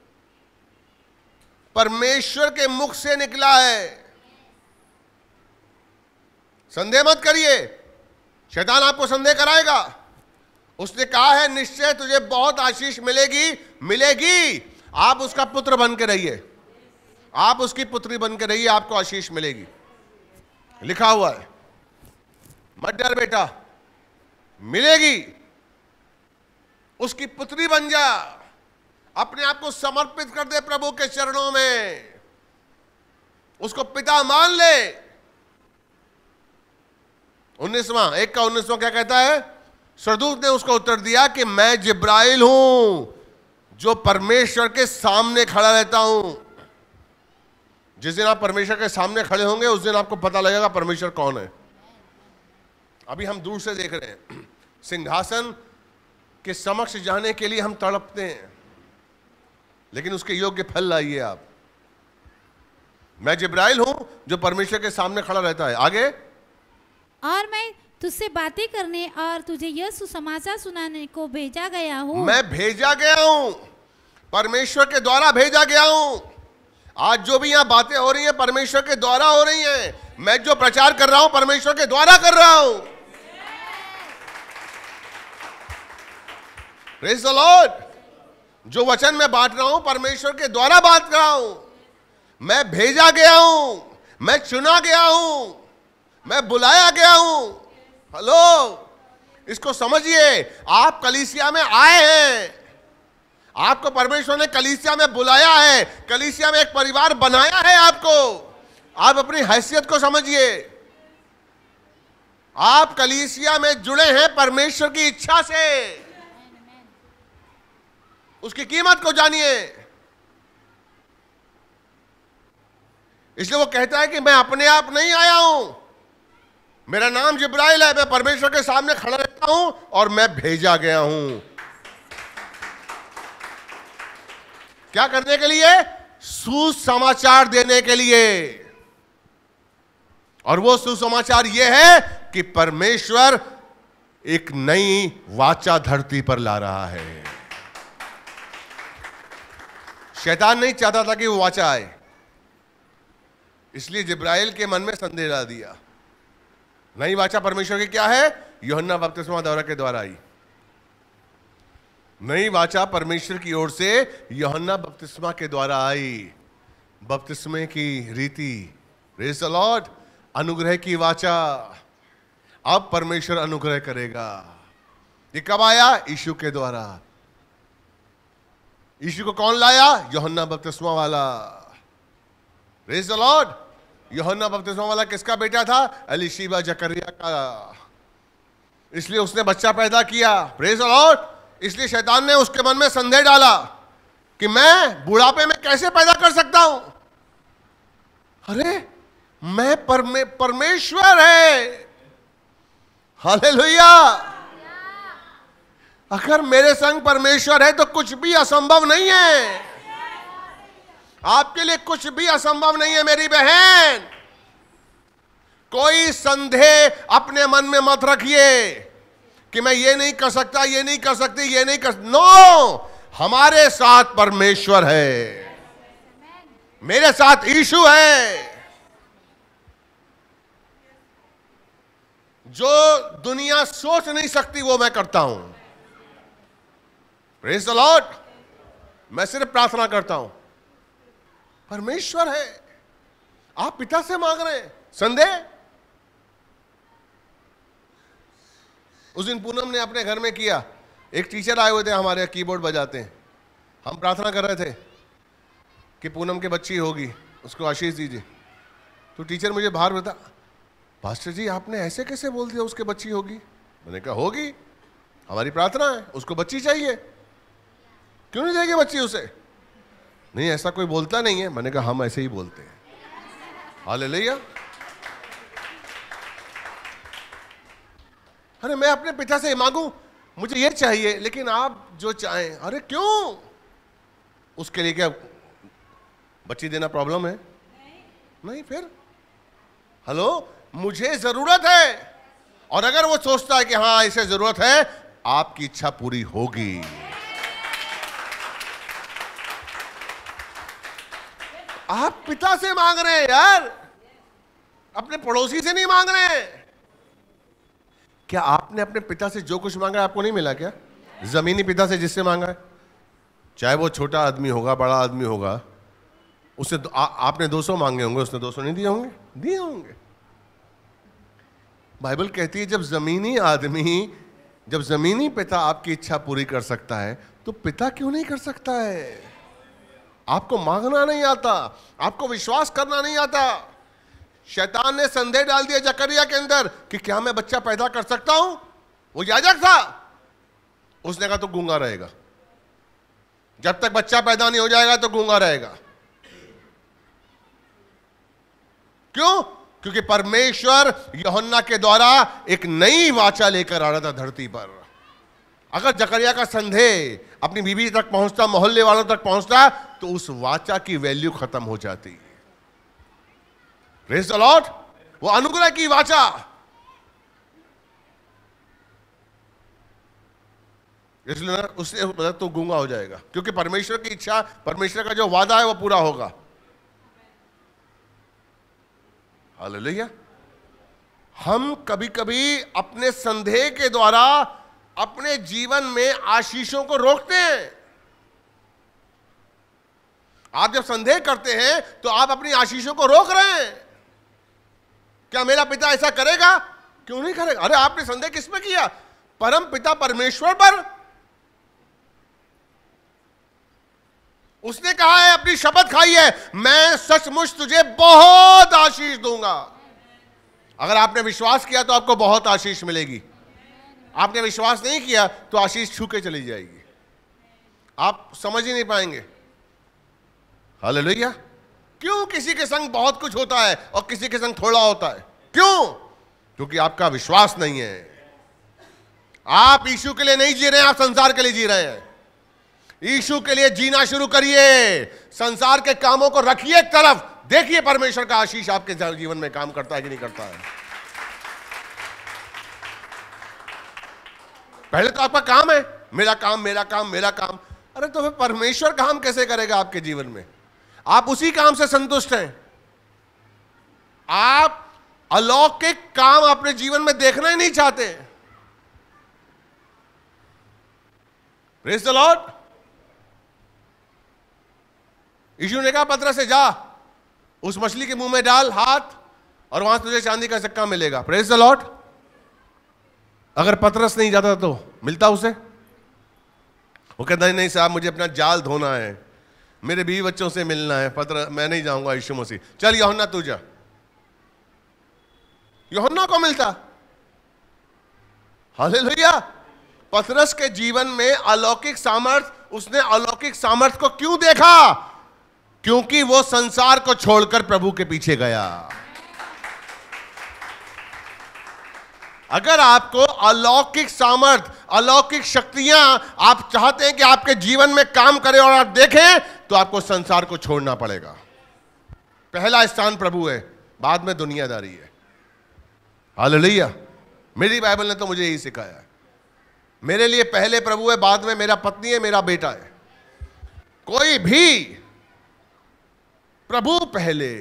परमेश्वर के मुख से निकला है। संदेह मत करिए, शैतान आपको संदेह कराएगा। उसने कहा है निश्चय तुझे बहुत आशीष मिलेगी। आप उसका पुत्र बन के रहिए, आप उसकी पुत्री बन के रहिए, आपको आशीष मिलेगी। लिखा हुआ है, मत डर बेटा, मिलेगी। उसकी पुत्री बन जा, अपने आप को समर्पित कर दे प्रभु के चरणों में, उसको पिता मान ले। 19वां क्या कहता है? स्वर्गदूत ने उसको उत्तर दिया कि मैं जिब्राइल हूं जो परमेश्वर के सामने खड़ा रहता हूं। जिस दिन आप परमेश्वर के सामने खड़े होंगे उस दिन आपको पता लगेगा परमेश्वर कौन है। अभी हम दूर से देख रहे हैं, सिंहासन के समक्ष जाने के लिए हम तड़पते हैं, लेकिन उसके योग्य फल लाइए आप। मैं जिब्राइल हूं जो परमेश्वर के सामने खड़ा रहता है। आगे, और मैं तुझसे बातें करने और तुझे यह सुसमाचार सुनाने को भेजा गया हूँ। मैं भेजा गया हूं, परमेश्वर के द्वारा भेजा गया हूं। आज जो भी यहां बातें हो रही हैं परमेश्वर के द्वारा हो रही हैं। मैं जो प्रचार कर रहा हूं परमेश्वर के द्वारा कर रहा हूं। Praise the lord. जो वचन मैं बांट रहा हूं परमेश्वर के द्वारा बांट रहा हूं। मैं भेजा गया हूं, मैं चुना गया हूं, मैं बुलाया गया हूं। हेलो, इसको समझिए। आप कलीसिया में आए हैं, आपको परमेश्वर ने कलीसिया में बुलाया है, कलीसिया में एक परिवार बनाया है आपको। आप अपनी हैसियत को समझिए। आप कलीसिया में जुड़े हैं परमेश्वर की इच्छा से। उसकी कीमत को जानिए। इसलिए वो कहता है कि मैं अपने आप नहीं आया हूं, मेरा नाम जिब्राइल है, मैं परमेश्वर के सामने खड़ा रहता हूं और मैं भेजा गया हूं। क्या करने के लिए? सुसमाचार देने के लिए। और वो सुसमाचार यह है कि परमेश्वर एक नई वाचा धरती पर ला रहा है। शैतान नहीं चाहता था कि वो वाचा आए, इसलिए जिब्राइल के मन में संदेह ला दिया। नई वाचा परमेश्वर की क्या है? यूहन्ना बपतिस्मा दौरा के द्वारा आई। नई वाचा परमेश्वर की ओर से यूहन्ना बपतिस्मा के द्वारा आई। बपतिस्मे की रीति, प्रेज़ द लॉर्ड, अनुग्रह की वाचा। अब परमेश्वर अनुग्रह करेगा। ये कब आया? यीशु के द्वारा। यीशु को कौन लाया? यूहन्ना बपतिस्मा वाला। Praise the lord. यूहन्ना बपतिस्मा वाला किसका बेटा था? एलीशिबा जकरिया का। इसलिए उसने बच्चा पैदा किया। Praise the Lord. इसलिए शैतान ने उसके मन में संदेह डाला कि मैं बुढ़ापे में कैसे पैदा कर सकता हूं। अरे मैं परमेश्वर है। हालेलुया। अगर मेरे संग परमेश्वर है तो कुछ भी असंभव नहीं है। आपके लिए कुछ भी असंभव नहीं है मेरी बहन। कोई संदेह अपने मन में मत रखिए कि मैं ये नहीं कर सकता, ये नहीं कर सकती, ये नहीं कर। नो, हमारे साथ परमेश्वर है, मेरे साथ यीशु है। जो दुनिया सोच नहीं सकती वो मैं करता हूं। Praise the lord. मैं सिर्फ प्रार्थना करता हूं। परमेश्वर है। आप पिता से मांग रहे हैं संदेह। उस दिन पूनम ने अपने घर में किया। एक टीचर आए हुए थे हमारे, कीबोर्ड बजाते हैं। हम प्रार्थना कर रहे थे कि पूनम के बच्ची होगी, उसको आशीष दीजिए। तो टीचर मुझे बाहर बता, पास्टर जी आपने ऐसे कैसे बोल दिया उसके बच्ची होगी? मैंने कहा होगी, हमारी प्रार्थना है, उसको बच्ची चाहिए। क्यों नहीं जाएगी बच्ची उसे? नहीं ऐसा कोई बोलता नहीं है। मैंने कहा हम ऐसे ही बोलते हैं। हालेलुया। अरे मैं अपने पिता से मांगू मुझे ये चाहिए, लेकिन आप जो चाहें। अरे क्यों? उसके लिए क्या बच्ची देना प्रॉब्लम है? नहीं। फिर हेलो, मुझे जरूरत है, और अगर वो सोचता है कि हाँ इसे जरूरत है, आपकी इच्छा पूरी होगी। आप पिता से मांग रहे हैं यार, अपने पड़ोसी से नहीं मांग रहे हैं। क्या आपने अपने पिता से जो कुछ मांगा है आपको नहीं मिला क्या? जमीनी पिता से जिससे मांगा है, चाहे वो छोटा आदमी होगा बड़ा आदमी होगा, उससे आपने 200 मांगे होंगे, उसने 200 नहीं दिए होंगे? दिए होंगे। बाइबल कहती है जब जमीनी पिता आपकी इच्छा पूरी कर सकता है तो पिता क्यों नहीं कर सकता है? आपको मांगना नहीं आता, आपको विश्वास करना नहीं आता। शैतान ने संदेह डाल दिया जकरिया के अंदर कि क्या मैं बच्चा पैदा कर सकता हूं? वो याजक था, उसने कहा तो गूंगा रहेगा, जब तक बच्चा पैदा नहीं हो जाएगा तो गूंगा रहेगा। क्यों? क्योंकि परमेश्वर यूहन्ना के द्वारा एक नई वाचा लेकर आ रहा था धरती पर। अगर जकरिया का संदेह अपनी बीवी तक पहुंचता, मोहल्ले वालों तक पहुंचता, तो उस वाचा की वैल्यू खत्म हो जाती। Praise the Lord. वो अनुग्रह की वाचा। इसलिए उससे तो गूंगा हो जाएगा, क्योंकि परमेश्वर की इच्छा, परमेश्वर का जो वादा है वो पूरा होगा। हालेलुया। हम कभी कभी अपने संदेह के द्वारा अपने जीवन में आशीषों को रोकते हैं। आप जब संदेह करते हैं तो आप अपनी आशीषों को रोक रहे हैं। क्या मेरा पिता ऐसा करेगा? क्यों नहीं करेगा? अरे आपने संदेह किस पे किया? परम पिता परमेश्वर पर। उसने कहा है, अपनी शपथ खाई है, मैं सचमुच तुझे बहुत आशीष दूंगा। अगर आपने विश्वास किया तो आपको बहुत आशीष मिलेगी। आपने विश्वास नहीं किया तो आशीष छू के चली जाएगी, आप समझ ही नहीं पाएंगे। हालेलुया। क्यों किसी के संग बहुत कुछ होता है और किसी के संग थोड़ा होता है? क्यों? क्योंकि आपका विश्वास नहीं है। आप यीशु के लिए नहीं जी रहे हैं, आप संसार के लिए जी रहे हैं। यीशु के लिए जीना शुरू करिए। संसार के कामों को रखिए एक तरफ, देखिए परमेश्वर का आशीष आपके जीवन में काम करता है कि नहीं करता है। पहले तो आपका काम है, मेरा काम मेरा काम मेरा काम। अरे तो फिर परमेश्वर काम कैसे करेगा आपके जीवन में? आप उसी काम से संतुष्ट हैं। आप अलौकिक काम अपने जीवन में देखना ही नहीं चाहते। Praise the Lord. यीशु ने कहा पतरस से जा, उस मछली के मुंह में डाल हाथ और वहां तुझे चांदी का सिक्का मिलेगा। Praise the lord. अगर पतरस नहीं जाता तो मिलता उसे? वो कहता नहीं साहब मुझे अपना जाल धोना है, मेरे बीवी बच्चों से मिलना है, मैं नहीं जाऊंगा यीशु मसीह। चल यूहन्ना तू जा। यूहन्ना को मिलता। हालेलुया। पतरस के जीवन में अलौकिक सामर्थ, उसने अलौकिक सामर्थ को क्यों देखा? क्योंकि वो संसार को छोड़कर प्रभु के पीछे गया। अगर आपको अलौकिक सामर्थ, अलौकिक शक्तियां आप चाहते हैं कि आपके जीवन में काम करें और आप देखें, तो आपको संसार को छोड़ना पड़ेगा। पहला स्थान प्रभु है, बाद में दुनियादारी है। हालेलुया। मेरी बाइबल ने तो मुझे यही सिखाया है। मेरे लिए पहले प्रभु है, बाद में मेरा पत्नी है, मेरा बेटा है। कोई भी प्रभु पहले।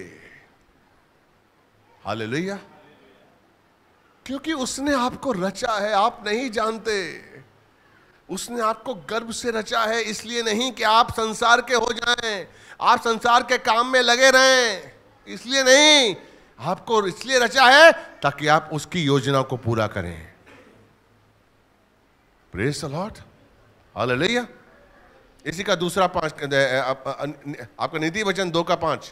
हालेलुया। क्योंकि उसने आपको रचा है, आप नहीं जानते। उसने आपको गर्भ से रचा है, इसलिए नहीं कि आप संसार के हो जाएं, आप संसार के काम में लगे रहें, इसलिए नहीं। आपको इसलिए रचा है ताकि आप उसकी योजना को पूरा करें। Praise the Lord. हालेलुया। इसी का दूसरा 5, आपका नीति वचन 2:5।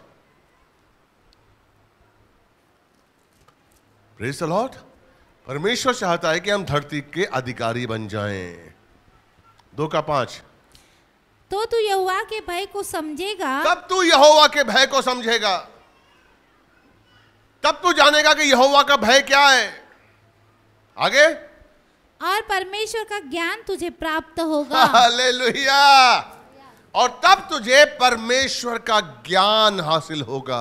Praise the lord. परमेश्वर चाहता है कि हम धरती के अधिकारी बन जाएं। 2:5। तो तू यहोवा के भय को समझेगा। तब तू यहोवा के भय को समझेगा, तब तू जानेगा कि यहोवा का भय क्या है। आगे, और परमेश्वर का ज्ञान तुझे प्राप्त होगा। हालेलुया। और तब तुझे परमेश्वर का ज्ञान हासिल होगा।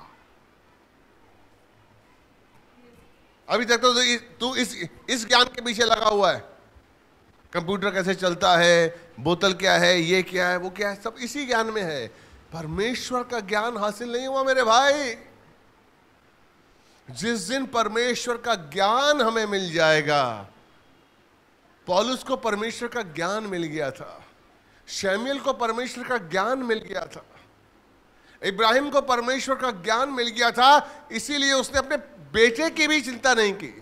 अभी तक तो तू इस ज्ञान के पीछे लगा हुआ है। कंप्यूटर कैसे चलता है, बोतल क्या है, ये क्या है, वो क्या है, सब इसी ज्ञान में है। परमेश्वर का ज्ञान हासिल नहीं हुआ मेरे भाई। जिस दिन परमेश्वर का ज्ञान हमें मिल जाएगा, पौलुस को परमेश्वर का ज्ञान मिल गया था, शमूएल को परमेश्वर का ज्ञान मिल गया था, इब्राहिम को परमेश्वर का ज्ञान मिल गया था, इसीलिए उसने अपने बेटे की भी चिंता नहीं की।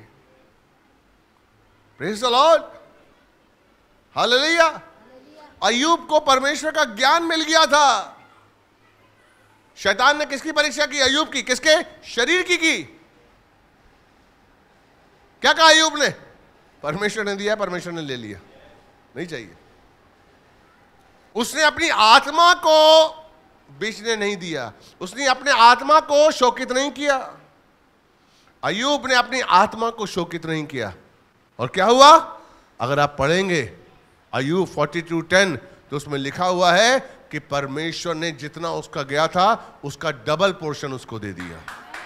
Praise the Lord. हालेलुया। अय्यूब को परमेश्वर का ज्ञान मिल गया था। शैतान ने किसकी परीक्षा की? अय्यूब की। किसके? शरीर की। क्या कहा अय्यूब ने? परमेश्वर ने दिया, परमेश्वर ने ले लिया, नहीं चाहिए। उसने अपनी आत्मा को बेचने नहीं दिया, उसने अपने आत्मा को शोकित नहीं किया। अय्यूब ने अपनी आत्मा को शोकित नहीं किया। और क्या हुआ? अगर आप पढ़ेंगे अय्यूब 42:10, तो उसमें लिखा हुआ है कि परमेश्वर ने जितना उसका गया था उसका डबल पोर्शन उसको दे दिया।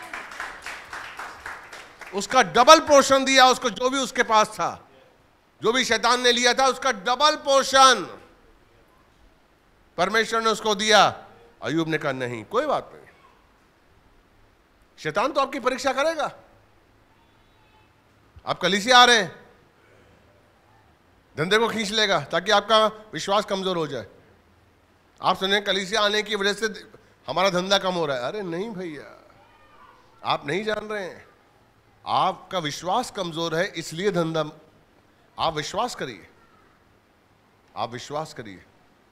उसका डबल पोर्शन दिया उसको। जो भी उसके पास था, जो भी शैतान ने लिया था, उसका डबल पोर्शन परमेश्वर ने उसको दिया। अय्यूब ने कहा नहीं, कोई बात नहीं। शैतान तो आपकी परीक्षा करेगा। आप कलीसिया आ रहे हैं, धंधे को खींच लेगा ताकि आपका विश्वास कमजोर हो जाए। आप सुने कलीसिया आने की वजह से हमारा धंधा कम हो रहा है। अरे नहीं भैया, आप नहीं जान रहे हैं, आपका विश्वास कमजोर है, इसलिए धंधा। आप विश्वास करिए, आप विश्वास करिए,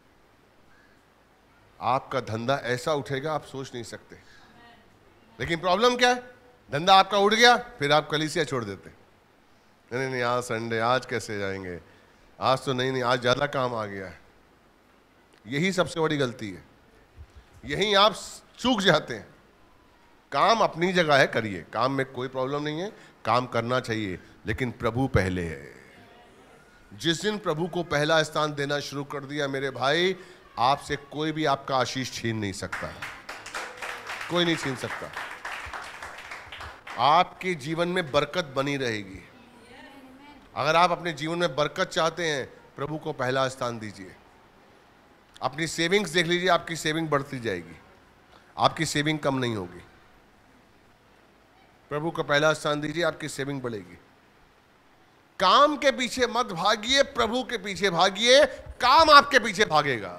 आपका धंधा ऐसा उठेगा आप सोच नहीं सकते। लेकिन प्रॉब्लम क्या है? धंधा आपका उठ गया, फिर आप कलीसिया छोड़ देते। नहीं नहीं, आज संडे, आज कैसे जाएंगे, आज तो नहीं, आज ज्यादा काम आ गया है। यही सबसे बड़ी गलती है, यही आप चूक जाते हैं। काम अपनी जगह है, करिए, काम में कोई प्रॉब्लम नहीं है, काम करना चाहिए, लेकिन प्रभु पहले है। जिस दिन प्रभु को पहला स्थान देना शुरू कर दिया मेरे भाई, आपसे कोई भी आपका आशीष छीन नहीं सकता, कोई नहीं छीन सकता। आपके जीवन में बरकत बनी रहेगी। अगर आप अपने जीवन में बरकत चाहते हैं, प्रभु को पहला स्थान दीजिए। अपनी सेविंग्स देख लीजिए, आपकी सेविंग बढ़ती जाएगी, आपकी सेविंग कम नहीं होगी। प्रभु को पहला स्थान दीजिए, आपकी सेविंग बढ़ेगी। काम के पीछे मत भागिए, प्रभु के पीछे भागिए, काम आपके पीछे भागेगा।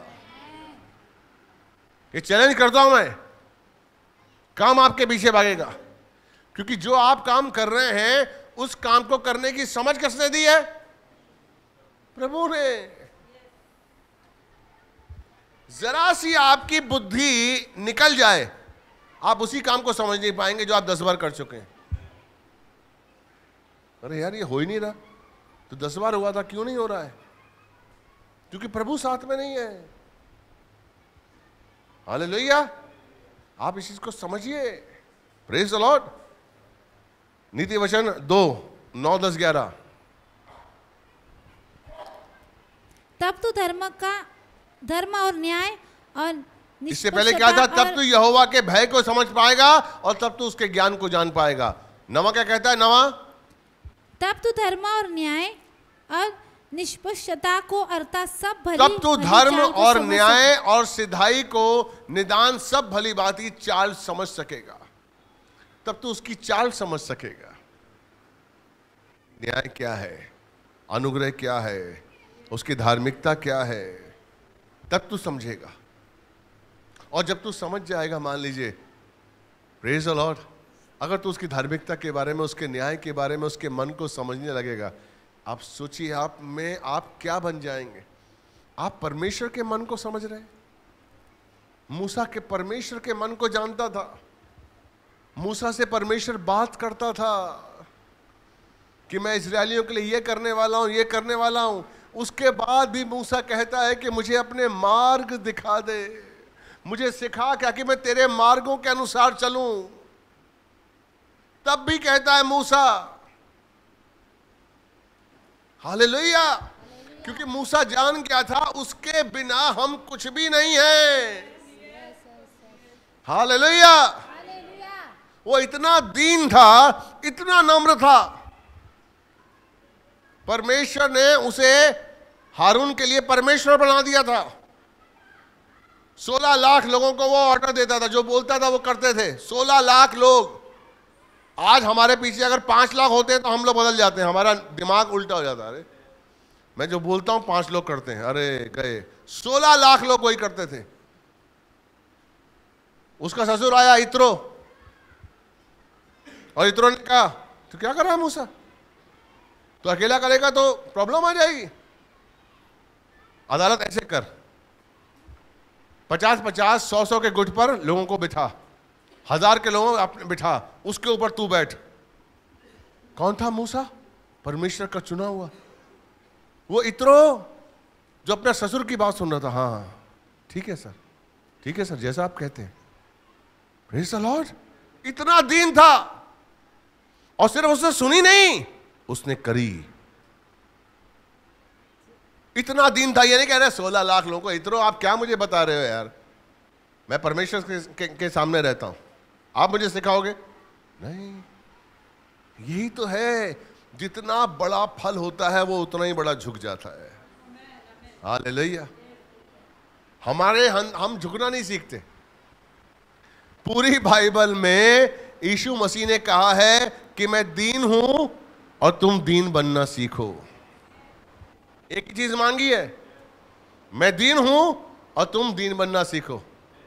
ये चैलेंज करता हूं मैं, काम आपके पीछे भागेगा। क्योंकि जो आप काम कर रहे हैं, उस काम को करने की समझ किसने दी है? प्रभु ने। जरा सी आपकी बुद्धि निकल जाए, आप उसी काम को समझ नहीं पाएंगे जो आप 10 बार कर चुके हैं। अरे यार, ये हो ही नहीं रहा, तो 10 बार हुआ था, क्यों नहीं हो रहा है? क्योंकि प्रभु साथ में नहीं है। हालेलुया। आप इस चीज को समझिए। Praise the lord. नीति वचन 2:9, 10, 11। तब तू धर्म और न्याय और इससे पहले क्या था? तब तू यहोवा के भय को समझ पाएगा और तब तू उसके ज्ञान को जान पाएगा। नवा क्या कहता है? नवा, तब तू धर्म और न्याय और निष्पक्षता को अर्थात सब भली तब तू धर्म चाल को और समझ न्याय और सिधाई को निदान सब भली बाती चाल समझ सकेगा। तब तू उसकी चाल समझ सकेगा। न्याय क्या है, अनुग्रह क्या है, उसकी धार्मिकता क्या है, तब तू समझेगा। और जब तू समझ जाएगा, मान लीजिए, प्रेज द लॉर्ड, अगर तू उसकी धार्मिकता के बारे में, उसके न्याय के बारे में, उसके मन को समझने लगेगा, आप सोचिए आप क्या बन जाएंगे। आप परमेश्वर के मन को समझ रहे हैं। मूसा के परमेश्वर के मन को जानता था। मूसा से परमेश्वर बात करता था कि मैं इस्राएलियों के लिए ये करने वाला हूं, ये करने वाला हूं। उसके बाद भी मूसा कहता है कि मुझे अपने मार्ग दिखा दे, मुझे सिखा क्या कि मैं तेरे मार्गों के अनुसार चलूं। तब भी कहता है मूसा, हालेलुया, क्योंकि मूसा जान गया था उसके बिना हम कुछ भी नहीं है। हालेलुया। वो इतना दीन था, इतना नम्र था। परमेश्वर ने उसे हारून के लिए परमेश्वर बना दिया था। 16 लाख लोगों को वो ऑर्डर देता था, जो बोलता था वो करते थे। 16 लाख लोग। आज हमारे पीछे अगर 5 लाख होते हैं तो हम लोग बदल जाते हैं, हमारा दिमाग उल्टा हो जाता है। अरे मैं जो बोलता हूं 5 लोग करते हैं, अरे गए। 16 लाख लोग वही करते थे। उसका ससुर आया इत्रो, और इत्रो ने कहा तो क्या कर रहा है मूसा, तो अकेला करेगा तो प्रॉब्लम आ जाएगी। अदालत ऐसे कर, 50-50, 100-100 के गुट पर लोगों को बिठा, 1000 के लोगों को बिठा, उसके ऊपर तू बैठ। कौन था? मूसा, परमेश्वर का चुना हुआ। वो इत्रो जो अपने ससुर की बात सुन रहा था, हाँ ठीक है सर, ठीक है सर, जैसा आप कहते हैं। Praise the lord. इतना दीन था, और सिर्फ उसने सुनी नहीं, उसने करी। इतना दीन था। ये नहीं कह रहे 16 लाख लोगों को, इत्रो आप क्या मुझे बता रहे हो यार, मैं परमेश्वर के सामने रहता हूं, आप मुझे सिखाओगे? नहीं। यही तो है, जितना बड़ा फल होता है वो उतना ही बड़ा झुक जाता है। हालेलुया। हम झुकना नहीं सीखते। पूरी बाइबल में यीशु मसीह ने कहा है कि मैं दीन हूं और तुम दीन बनना सीखो। एक ही चीज मांगी है, मैं दीन हूं और तुम दीन बनना सीखो।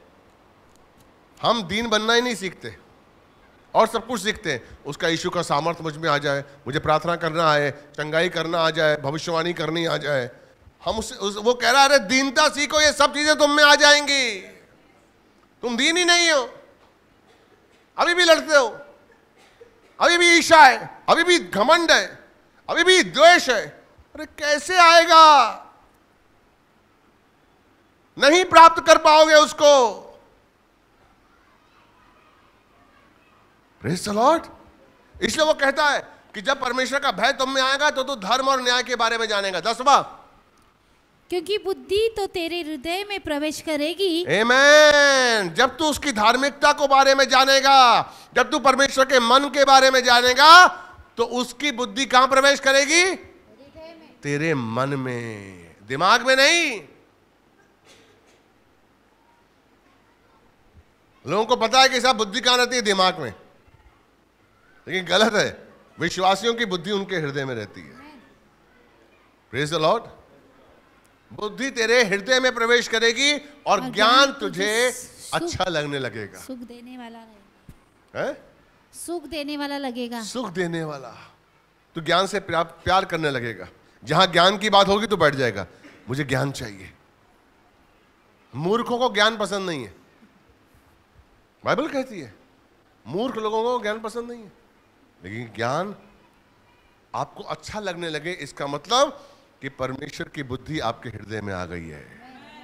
हम दीन बनना ही नहीं सीखते और सब कुछ सीखते हैं। उसका यीशु का सामर्थ मुझ में आ जाए, मुझे प्रार्थना करना आए, चंगाई करना आ जाए, भविष्यवाणी करनी आ जाए। हम वो कह रहा है, अरे दीनता सीखो, ये सब चीजें तुम में आ जाएंगी। तुम दीन ही नहीं हो, अभी भी लड़ते हो, अभी भी ईर्ष्या है, अभी भी घमंड है, अभी भी द्वेष है। अरे कैसे आएगा? नहीं प्राप्त कर पाओगे उसको। Praise the Lord. इसलिए वो कहता है कि जब परमेश्वर का भय तुम में आएगा तो तू धर्म और न्याय के बारे में जानेगा। 10वां, क्योंकि बुद्धि तो तेरे हृदय में प्रवेश करेगी। आमीन। जब तू उसकी धार्मिकता को बारे में जानेगा, जब तू परमेश्वर के मन के बारे में जानेगा, तो उसकी बुद्धि कहां प्रवेश करेगी? तेरे मन में, दिमाग में नहीं। लोगों को पता है कि सब बुद्धि कहां रहती है? दिमाग में। लेकिन गलत है। विश्वासियों की बुद्धि उनके हृदय में रहती है। Praise the lord. बुद्धि तेरे हृदय में प्रवेश करेगी और ज्ञान तुझे अच्छा लगने लगेगा। सुख देने वाला लगेगा। है? सुख देने वाला लगेगा। सुख देने वाला। तू ज्ञान से प्यार करने लगेगा। जहां ज्ञान की बात होगी तो बैठ जाएगा, मुझे ज्ञान चाहिए। मूर्खों को ज्ञान पसंद नहीं है। बाइबल कहती है मूर्ख लोगों को ज्ञान पसंद नहीं है, लेकिन ज्ञान आपको अच्छा लगने लगे, इसका मतलब कि परमेश्वर की बुद्धि आपके हृदय में आ गई है।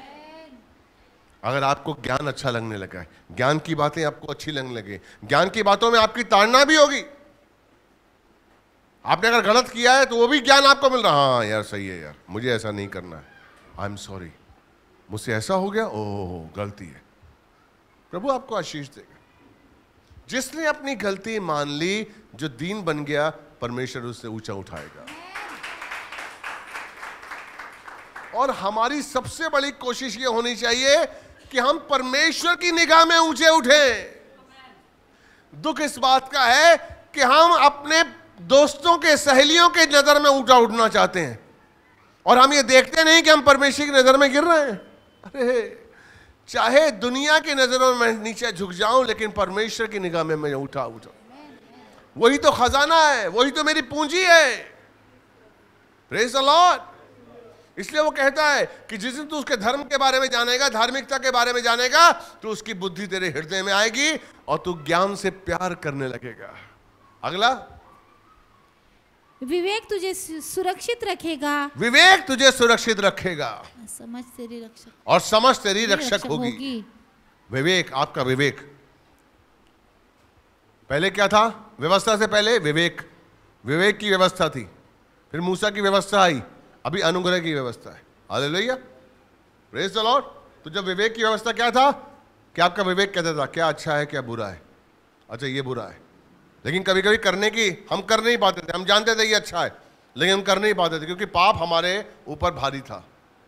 अगर आपको ज्ञान अच्छा लगने लगा है, ज्ञान की बातें आपको अच्छी लगने लगे, ज्ञान की बातों में आपकी ताड़ना भी होगी। आपने अगर गलत किया है तो वो भी ज्ञान आपको मिल रहा, हाँ यार सही है यार, मुझे ऐसा नहीं करना है, आई एम सॉरी, मुझसे ऐसा हो गया, ओह गलती है। प्रभु आपको आशीष देगा। जिसने अपनी गलती मान ली, जो दीन बन गया, परमेश्वर उससे ऊंचा उठाएगा। और हमारी सबसे बड़ी कोशिश ये होनी चाहिए कि हम परमेश्वर की निगाह में ऊंचे उठे। दुख इस बात का है कि हम अपने दोस्तों के, सहेलियों के नजर में ऊंचा उठना चाहते हैं, और हम ये देखते नहीं कि हम परमेश्वर की नजर में गिर रहे हैं। अरे चाहे दुनिया की नजरों में नीचे झुक जाऊं, लेकिन परमेश्वर की निगाह में मैं उठा। वही तो खजाना है, वही तो मेरी पूंजी है। Praise the Lord. इसलिए वो कहता है कि जिस दिन तू उसके धर्म के बारे में जानेगा, धार्मिकता के बारे में जानेगा, तो उसकी बुद्धि तेरे हृदय में आएगी और तू ज्ञान से प्यार करने लगेगा। अगला, विवेक तुझे सुरक्षित रखेगा। विवेक तुझे सुरक्षित रखेगा, समझ तेरी रक्षक, और समझ तेरी रक्षक होगी। विवेक, आपका विवेक। पहले क्या था? व्यवस्था से पहले विवेक, विवेक की व्यवस्था थी, फिर मूसा की व्यवस्था आई, अभी अनुग्रह की व्यवस्था है। Hallelujah, praise the Lord. तो जब विवेक की व्यवस्था क्या था कि आपका विवेक कहता था क्या अच्छा है क्या बुरा है, अच्छा ये बुरा है, लेकिन कभी कभी करने की हम कर नहीं पाते थे। हम जानते थे ये अच्छा है, लेकिन हम कर नहीं पाते थे क्योंकि पाप हमारे ऊपर भारी था।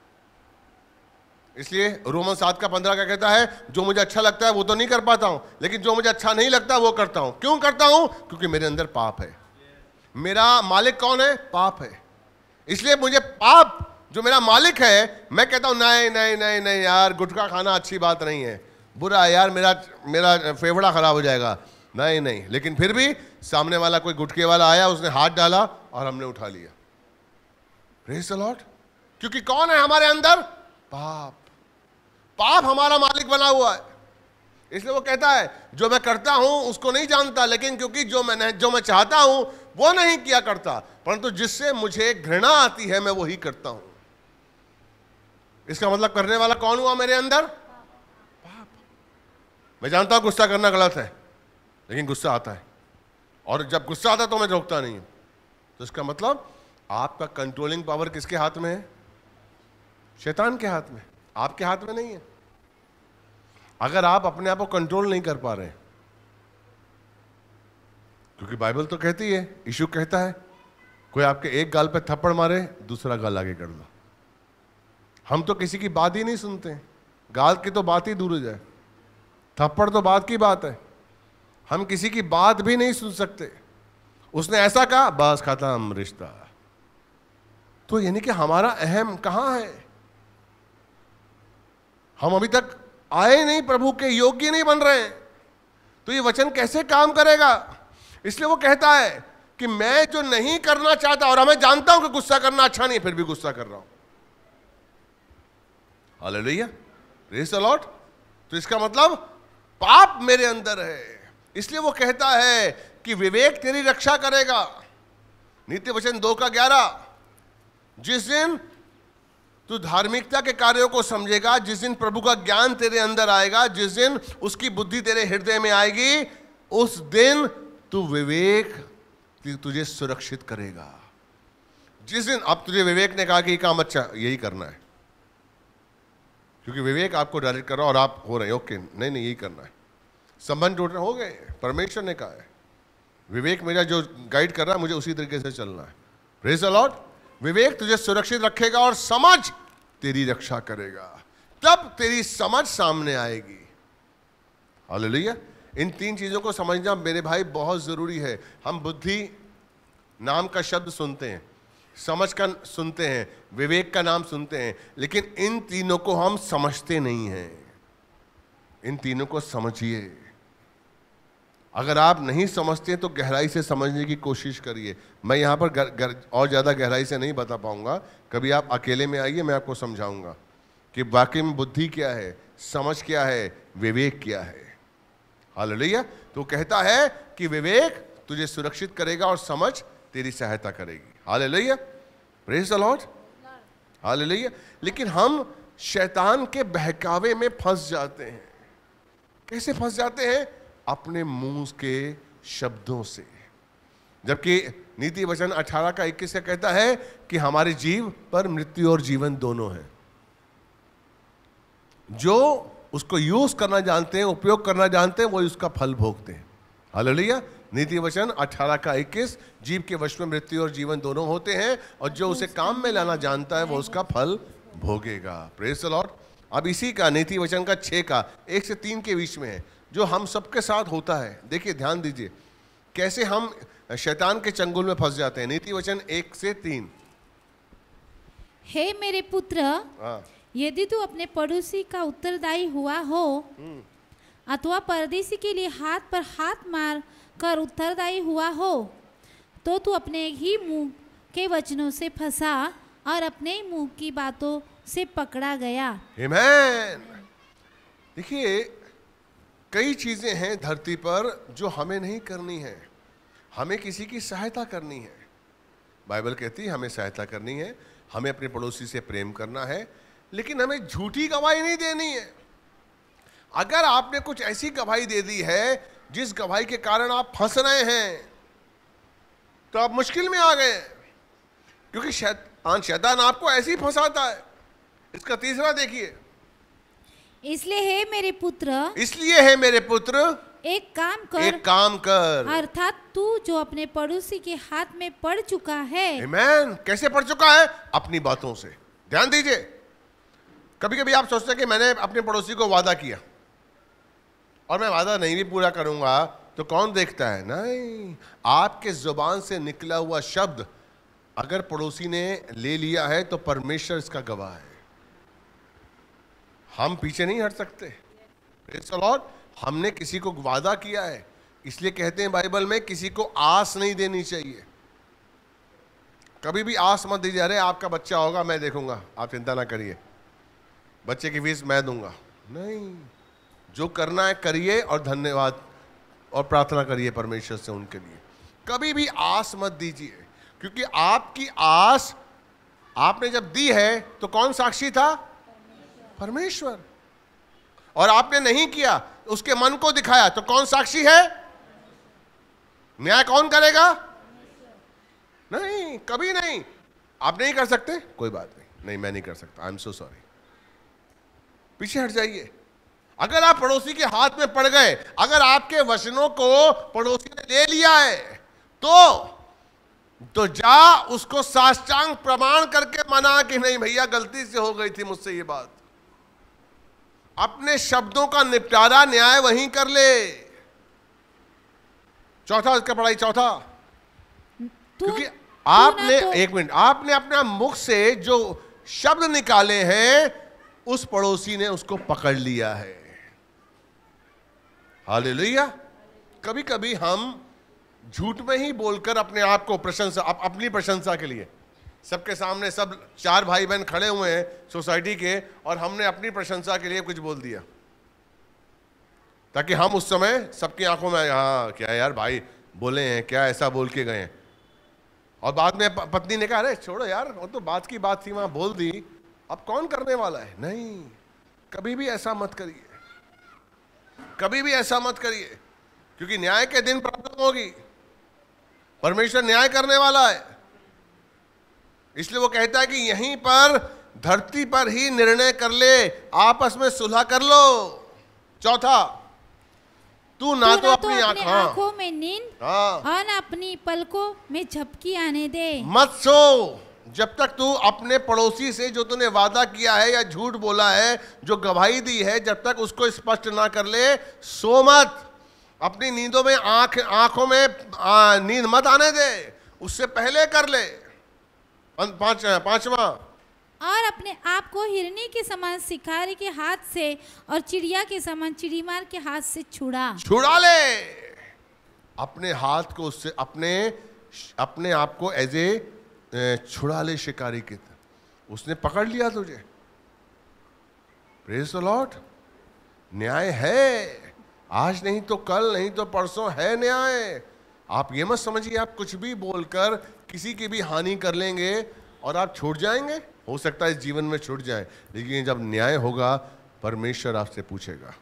इसलिए रोमन 7:15 का कहता है, जो मुझे अच्छा लगता है वो तो नहीं कर पाता हूं, लेकिन जो मुझे अच्छा नहीं लगता वो करता हूं। क्यों करता हूं? क्योंकि मेरे अंदर पाप है। मेरा मालिक कौन है? पाप है। इसलिए मुझे पाप, जो मेरा मालिक है, मैं कहता हूं नहीं नहीं नहीं नहीं यार, गुटखा खाना अच्छी बात नहीं है, बुरा है यार, मेरा फेफड़ा खराब हो जाएगा, नहीं नहीं। लेकिन फिर भी सामने वाला कोई गुटके वाला आया, उसने हाथ डाला और हमने उठा लिया। Praise the lord. क्योंकि कौन है हमारे अंदर? पाप। पाप हमारा मालिक बना हुआ है। इसलिए वो कहता है जो मैं करता हूं उसको नहीं जानता, लेकिन क्योंकि जो मैं चाहता हूं वो नहीं किया करता, परंतु जिससे मुझे घृणा आती है मैं वही करता हूं। इसका मतलब करने वाला कौन हुआ मेरे अंदर? पाप। मैं जानता हूं गुस्सा करना गलत है, लेकिन गुस्सा आता है, और जब गुस्सा आता है तो मैं रोकता नहीं हूं। तो इसका मतलब आपका कंट्रोलिंग पावर किसके हाथ में है? शैतान के हाथ में, आपके हाथ में नहीं है। अगर आप अपने आप को कंट्रोल नहीं कर पा रहे, क्योंकि बाइबल तो कहती है, यीशु कहता है, कोई आपके एक गाल पे थप्पड़ मारे दूसरा गाल आगे कर दो। हम तो किसी की बात ही नहीं सुनते, गाल की तो बात ही दूर हो जाए, थप्पड़ तो बात की बात है। हम किसी की बात भी नहीं सुन सकते। उसने ऐसा कहा, बस खत्म रिश्ता। तो यानी कि हमारा अहम कहां है? हम अभी तक आए नहीं, प्रभु के योग्य नहीं बन रहे हैं, तो ये वचन कैसे काम करेगा? इसलिए वो कहता है कि मैं जो नहीं करना चाहता, और मैं जानता हूं कि गुस्सा करना अच्छा नहीं है, फिर भी गुस्सा कर रहा हूं। Hallelujah, praise the Lord. तो इसका मतलब पाप मेरे अंदर है। इसलिए वो कहता है कि विवेक तेरी रक्षा करेगा। नीति वचन 2:11, जिस दिन तू धार्मिकता के कार्यों को समझेगा, जिस दिन प्रभु का ज्ञान तेरे अंदर आएगा, जिस दिन उसकी बुद्धि तेरे हृदय में आएगी, उस दिन तू विवेक तुझे सुरक्षित करेगा। जिस दिन अब तुझे विवेक ने कहा कि ये काम अच्छा, यही करना है, क्योंकि विवेक आपको डायरेक्ट कर रहा और आप हो रहे हैं ओके, नहीं नहीं यही करना है, संबंध जोड़ने हो गए, परमेश्वर ने कहा है, विवेक मेरा जो गाइड कर रहा है मुझे उसी तरीके से चलना है। Praise the Lord. विवेक तुझे सुरक्षित रखेगा और समझ तेरी रक्षा करेगा। तब तेरी समझ सामने आएगी। हालेलुया। इन 3 चीजों को समझना मेरे भाई बहुत जरूरी है। हम बुद्धि नाम का शब्द सुनते हैं, समझ का सुनते हैं, विवेक का नाम सुनते हैं, लेकिन इन तीनों को हम समझते नहीं हैं। इन तीनों को समझिए। अगर आप नहीं समझते तो गहराई से समझने की कोशिश करिए। मैं यहाँ पर और ज़्यादा गहराई से नहीं बता पाऊँगा, कभी आप अकेले में आइए, मैं आपको समझाऊँगा कि वाकई में बुद्धि क्या है, समझ क्या है, विवेक क्या है। हालेलुया। तो कहता है कि विवेक तुझे सुरक्षित करेगा और समझ तेरी सहायता करेगी। Hallelujah, praise the Lord, hallelujah. लेकिन हम शैतान के बहकावे में फंस जाते हैं। कैसे फंस जाते हैं? अपने मुंह के शब्दों से। जबकि नीति वचन 18 का 21 कहता है कि हमारे जीव पर मृत्यु और जीवन दोनों है। जो उसको यूज करना जानते हैं, उपयोग करना जानते हैं, वो उसका फल भोगते हैं। हालेलुया। नीति वचन 18 का 21, जीव के वश में मृत्यु और जीवन दोनों होते हैं, और जो उसे काम में लाना जानता है वो उसका फल भोगेगा। Praise the Lord. अब इसी का नीति वचन का 6 का 1 से 3 के बीच में है, जो हम सबके साथ होता है। देखिए, ध्यान दीजिए कैसे हम शैतान के चंगुल में फंस जाते हैं। नीति वचन 1 से 3। हे मेरे पुत्र, यदि तू अपने पड़ोसी का उत्तरदायी हुआ हो अथवा परदेशी के लिए हाथ पर हाथ मार कर उत्तरदायी हुआ हो, तो तू अपने ही मुंह के वचनों से फंसा और अपने ही मुंह की बातों से पकड़ा गया। आमीन। देखिए, कई चीजें हैं धरती पर जो हमें नहीं करनी है। हमें किसी की सहायता करनी है। बाइबल कहती है हमें सहायता करनी है, हमें अपने पड़ोसी से प्रेम करना है, लेकिन हमें झूठी गवाही नहीं देनी है। अगर आपने कुछ ऐसी गवाही दे दी है जिस गवाही के कारण आप फंस रहे हैं, तो आप मुश्किल में आ गए, क्योंकि शैतान आपको ऐसे ही फंसाता है। इसका तीसरा देखिए, इसलिए है मेरे पुत्र एक काम कर, अर्थात तू जो अपने पड़ोसी के हाथ में पड़ चुका है। आमीन। कैसे पड़ चुका है? अपनी बातों से। ध्यान दीजिए, कभी कभी आप सोचते हैं कि मैंने अपने पड़ोसी को वादा किया और मैं वादा नहीं भी पूरा करूंगा तो कौन देखता है? नहीं, आपके जुबान से निकला हुआ शब्द अगर पड़ोसी ने ले लिया है तो परमेश्वर इसका गवाह है। हम पीछे नहीं हट सकते। Praise the lord. हमने किसी को वादा किया है, इसलिए कहते हैं बाइबल में किसी को आस नहीं देनी चाहिए। कभी भी आस मत दीजिए, अरे आपका बच्चा होगा मैं देखूंगा, आप चिंता ना करिए, बच्चे की फीस मैं दूंगा। नहीं, जो करना है करिए और धन्यवाद और प्रार्थना करिए परमेश्वर से उनके लिए। कभी भी आस मत दीजिए, क्योंकि आपकी आस आपने जब दी है तो कौन साक्षी था? परमेश्वर। और आपने नहीं किया, उसके मन को दिखाया, तो कौन साक्षी है? न्याय कौन करेगा? नहीं, कभी नहीं। आप नहीं कर सकते, कोई बात नहीं, मैं नहीं कर सकता, आई एम सो सॉरी, पीछे हट जाइए। अगर आप पड़ोसी के हाथ में पड़ गए, अगर आपके वचनों को पड़ोसी ने ले लिया है, तो जा उसको साष्टांग प्रमाण करके मना कि नहीं भैया गलती से हो गई थी मुझसे ये बात। अपने शब्दों का निपटारा न्याय वहीं कर ले। चौथा इसका पढ़ाई, चौथा, क्योंकि आपने एक मिनट, आपने अपने मुख से जो शब्द निकाले हैं उस पड़ोसी ने उसको पकड़ लिया है। हालेलुया। कभी कभी हम झूठ में ही बोलकर अपने आप को अपनी प्रशंसा के लिए, सबके सामने सब 4 भाई बहन खड़े हुए हैं सोसाइटी के, और हमने अपनी प्रशंसा के लिए कुछ बोल दिया ताकि हम उस समय सबकी आंखों में, हाँ क्या यार भाई बोले हैं, क्या ऐसा बोल के गए हैं। और बाद में पत्नी ने कहा अरे छोड़ो यार, वो तो बात की बात थी, वहां बोल दी, अब कौन करने वाला है। नहीं, कभी भी ऐसा मत करिए, कभी भी ऐसा मत करिए, क्योंकि न्याय के दिन प्रॉब्लम होगी। परमेश्वर न्याय करने वाला है, इसलिए वो कहता है कि यहीं पर धरती पर ही निर्णय कर ले, आपस में सुलह कर लो। चौथा, तू ना तो अपनी आंखों में नींद और ना अपनी पलकों में झपकी आने दे। मत सो जब तक तू अपने पड़ोसी से जो तूने वादा किया है या झूठ बोला है, जो गवाही दी है, जब तक उसको स्पष्ट ना कर ले, सो मत। अपनी नींदों में आंखों में नींद मत आने दे, उससे पहले कर ले। पांचवा, और अपने आप को हिरनी के समान शिकारी के हाथ से और चिड़िया के समान चिड़ीमार के हाथ से छुड़ा ले। अपने हाथ को उससे अपने आप को एज ए छुड़ा ले शिकारी की तरह। उसने पकड़ लिया तुझे। Praise the lord. न्याय है, आज नहीं तो कल, नहीं तो परसों है न्याय। आप ये मत समझिए आप कुछ भी बोलकर किसी की भी हानि कर लेंगे और आप छूट जाएंगे। हो सकता है इस जीवन में छूट जाए, लेकिन जब न्याय होगा परमेश्वर आपसे पूछेगा।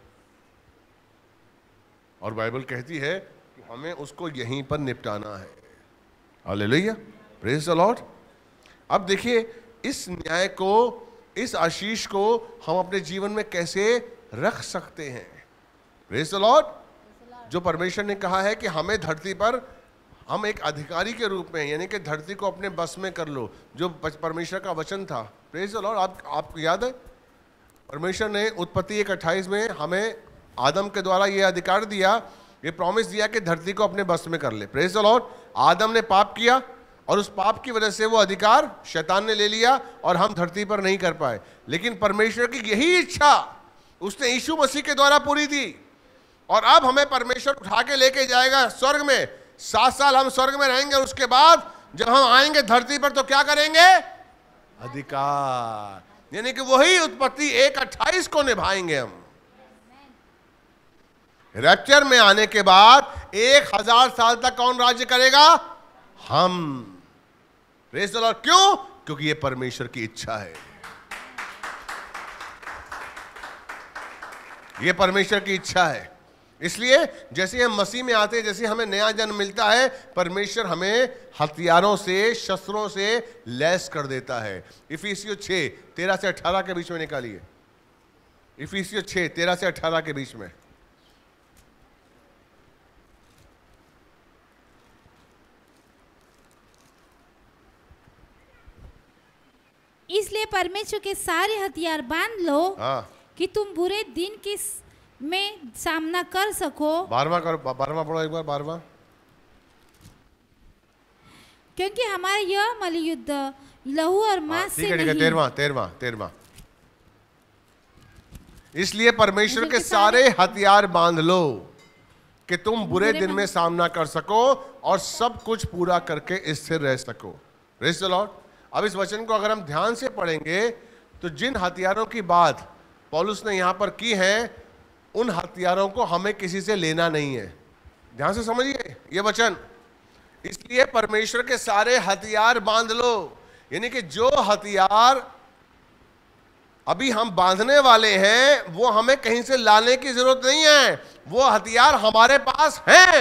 और बाइबल कहती है कि हमें उसको यहीं पर निपटाना है। Hallelujah, praise the Lord. अब देखिए इस न्याय को, इस आशीष को हम अपने जीवन में कैसे रख सकते हैं। Praise the lord. जो परमेश्वर ने कहा है कि हमें धरती पर, हम एक अधिकारी के रूप में, यानी कि धरती को अपने बस में कर लो, जो परमेश्वर का वचन था। Praise the Lord. आपको याद है परमेश्वर ने उत्पत्ति 1:28 में हमें आदम के द्वारा ये अधिकार दिया, ये प्रॉमिस दिया कि धरती को अपने बस में कर ले। Praise the Lord. आदम ने पाप किया और उस पाप की वजह से वो अधिकार शैतान ने ले लिया और हम धरती पर नहीं कर पाए। लेकिन परमेश्वर की यही इच्छा उसने यीशु मसीह के द्वारा पूरी थी। और अब हमें परमेश्वर उठा के लेके जाएगा स्वर्ग में। 7 साल हम स्वर्ग में रहेंगे और उसके बाद जब हम आएंगे धरती पर तो क्या करेंगे? अधिकार, यानी कि वही उत्पत्ति 1:28 को निभाएंगे हम। रैप्चर में आने के बाद 1000 साल तक कौन राज्य करेगा? हम। Praise the lord. क्यों? क्योंकि ये परमेश्वर की इच्छा है, ये परमेश्वर की इच्छा है। इसलिए जैसे हम मसीह में आते हैं, जैसे हमें नया जन्म मिलता है, परमेश्वर हमें हथियारों से, शस्त्रों से लैस कर देता है। इफिसियों 6:13 से 18 के बीच में निकालिए। इफिसियों 6:13 से 18 के बीच में। इसलिए परमेश्वर के सारे हथियार बांध लो कि तुम बुरे दिन की में सामना कर सको। 12वां पढ़ो एक बार, 12वां। क्योंकि हमारा यह मल्लयुद्ध लहू और मांस से नहीं। 13वां। इसलिए परमेश्वर के सारे हथियार बांध लो कि तुम बुरे दिन में सामना कर सको और सब कुछ पूरा करके स्थिर रह सको। Praise the Lord. अब इस वचन को अगर हम ध्यान से पढ़ेंगे तो जिन हथियारों की बात पौलुस ने यहां पर की है, उन हथियारों को हमें किसी से लेना नहीं है। ध्यान से समझिए ये वचन। इसलिए परमेश्वर के सारे हथियार बांध लो, यानी कि जो हथियार अभी हम बांधने वाले हैं वो हमें कहीं से लाने की जरूरत नहीं है, वो हथियार हमारे पास हैं।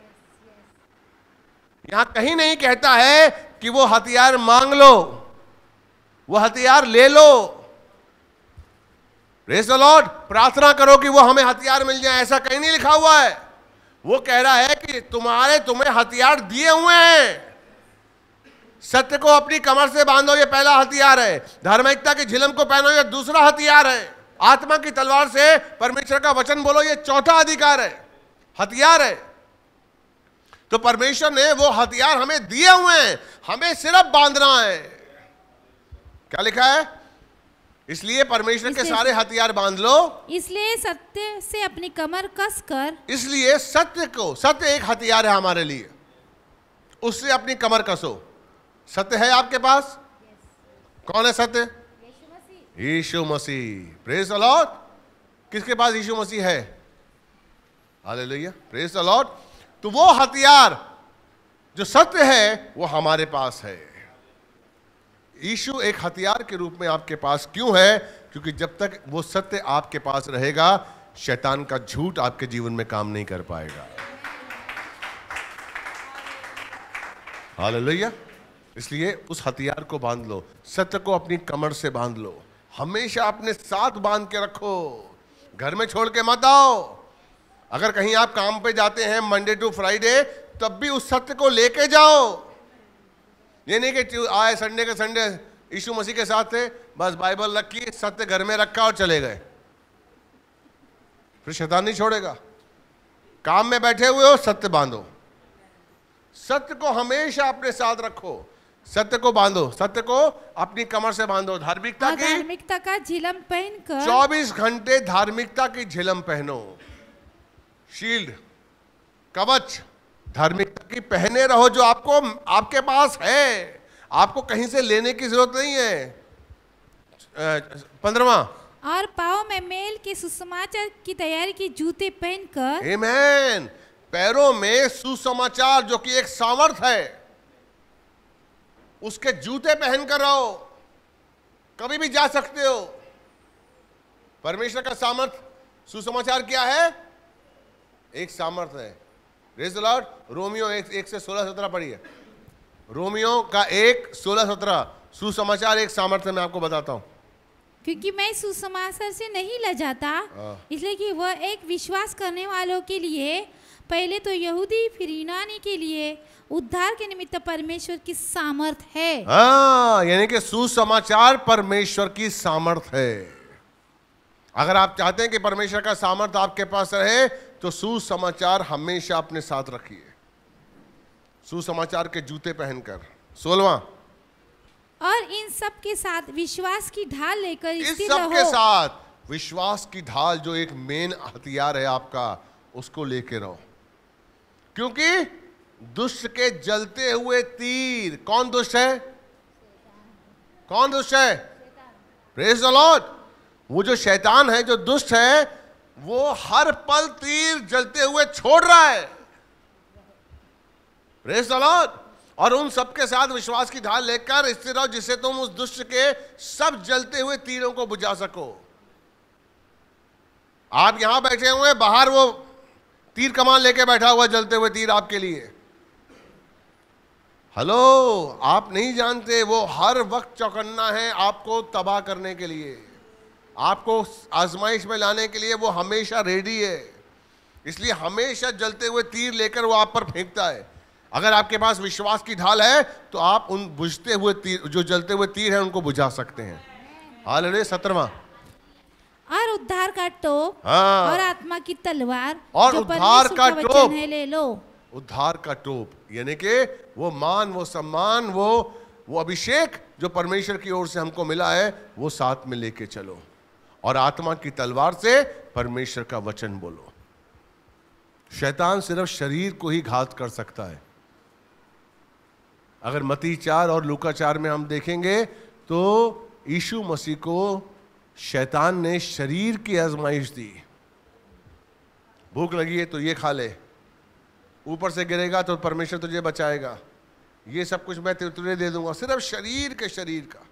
यहां कहीं नहीं कहता है कि वो हथियार मांग लो, वो हथियार ले लो। Praise the Lord. प्रार्थना करो कि वो हमें हथियार मिल जाए, ऐसा कहीं नहीं लिखा हुआ है। वो कह रहा है कि तुम्हें हथियार दिए हुए हैं। सत्य को अपनी कमर से बांधो, ये पहला हथियार है। धार्मिकता की झिलम को पहनो, ये दूसरा हथियार है। आत्मा की तलवार से परमेश्वर का वचन बोलो, ये चौथा अधिकार है, हथियार है। तो परमेश्वर ने वो हथियार हमें दिए हुए हैं, हमें सिर्फ बांधना है। क्या लिखा है? इसलिए परमेश्वर के सारे हथियार बांध लो। इसलिए सत्य से अपनी कमर कसकर, इसलिए सत्य एक हथियार है हमारे लिए, उससे अपनी कमर कसो। सत्य है आपके पास? कौन है सत्य? Yeshu Masih. Praise the Lord. किसके पास यीशु मसीह है? Hallelujah, praise the Lord. तो वो हथियार जो सत्य है वो हमारे पास है। यीशु एक हथियार के रूप में आपके पास क्यों है? क्योंकि जब तक वो सत्य आपके पास रहेगा, शैतान का झूठ आपके जीवन में काम नहीं कर पाएगा। हालेलुया। इसलिए उस हथियार को बांध लो, सत्य को अपनी कमर से बांध लो, हमेशा अपने साथ बांध के रखो, घर में छोड़ के मत आओ। अगर कहीं आप काम पे जाते हैं मंडे टू फ्राइडे, तब भी उस सत्य को लेके जाओ। ये नहीं कि आए संडे के संडे यीशु मसीह के साथ थे, बस बाइबल रखी, सत्य घर में रखा और चले गए, फिर शैतान नहीं छोड़ेगा। काम में बैठे हुए हो, सत्य बांधो, सत्य को हमेशा अपने साथ रखो, सत्य को बांधो, सत्य को अपनी कमर से बांधो। धार्मिकता का झिलम पहनकर 24 घंटे धार्मिकता की झिलम पहनो। शील्ड, कवच धार्मिकता की पहने रहो, जो आपके पास है, आपको कहीं से लेने की जरूरत नहीं है। 15वां, और पाँव में मेल के सुसमाचार की तैयारी की जूते पहनकर। आमीन। पैरों में सुसमाचार जो कि एक सामर्थ है, उसके जूते पहनकर रहो, कभी भी जा सकते हो। परमेश्वर का सामर्थ, सुसमाचार क्या है? एक सामर्थ है। Praise the Lord. रोमियो 1 से 16-17 पढ़िए। रोमियो का 1:16-17 सुसमाचार एक सामर्थ है। मैं आपको बताता हूं, क्योंकि मैं सुसमाचार से नहीं लजाता, इसलिए कि वह एक विश्वास करने वालों के लिए, पहले तो यहूदी फिर यूनानी के लिए उद्धार के निमित्त परमेश्वर की सामर्थ है। यानी कि सुसमाचार परमेश्वर की सामर्थ है। अगर आप चाहते हैं कि परमेश्वर का सामर्थ आपके पास रहे, तो सुसमाचार हमेशा अपने साथ रखिए, सुसमाचार के जूते पहनकर। 16वां, और इन सब के साथ विश्वास की ढाल लेकर इस स्थिर सब के रहो। साथ विश्वास की ढाल जो एक मेन हथियार है आपका, उसको लेके रहो। क्योंकि दुष्ट के जलते हुए तीर, कौन दुष्ट है? कौन दुष्ट है? Praise the Lord. वो जो शैतान है, जो दुष्ट है, वो हर पल तीर जलते हुए छोड़ रहा है। Praise the Lord. और उन सबके साथ विश्वास की ढाल लेकर स्थिर रहो, जिससे तुम उस दुष्ट के सब जलते हुए तीरों को बुझा सको। आप यहां बैठे हुए, बाहर वो तीर कमान लेके बैठा हुआ, जलते हुए तीर आपके लिए। हेलो, आप नहीं जानते वो हर वक्त चौकन्ना है आपको तबाह करने के लिए, आपको आजमाइश में लाने के लिए। वो हमेशा रेडी है, इसलिए हमेशा जलते हुए तीर लेकर वो आप पर फेंकता है। अगर आपके पास विश्वास की ढाल है, तो आप उन बुझते हुए तीर, जो जलते हुए तीर हैं, उनको बुझा सकते हैं। हालेलुया। 17वां, और उद्धार का टोप हाँ, और आत्मा की तलवार, और जो उद्धार परमेश्वर का वचन टोप, है, ले लो। उद्धार का टोप, यानी कि वो मान, वो सम्मान, वो अभिषेक जो परमेश्वर की ओर से हमको मिला है, वो साथ में लेके चलो। और आत्मा की तलवार से परमेश्वर का वचन बोलो। शैतान सिर्फ शरीर को ही घात कर सकता है। अगर मत्ती 4 और लूका 4 में हम देखेंगे, तो यीशु मसीह को शैतान ने शरीर की आजमाइश दी। भूख लगी है तो ये खा ले, ऊपर से गिरेगा तो परमेश्वर तुझे बचाएगा, ये सब कुछ मैं तुझे दे दूंगा, सिर्फ शरीर का।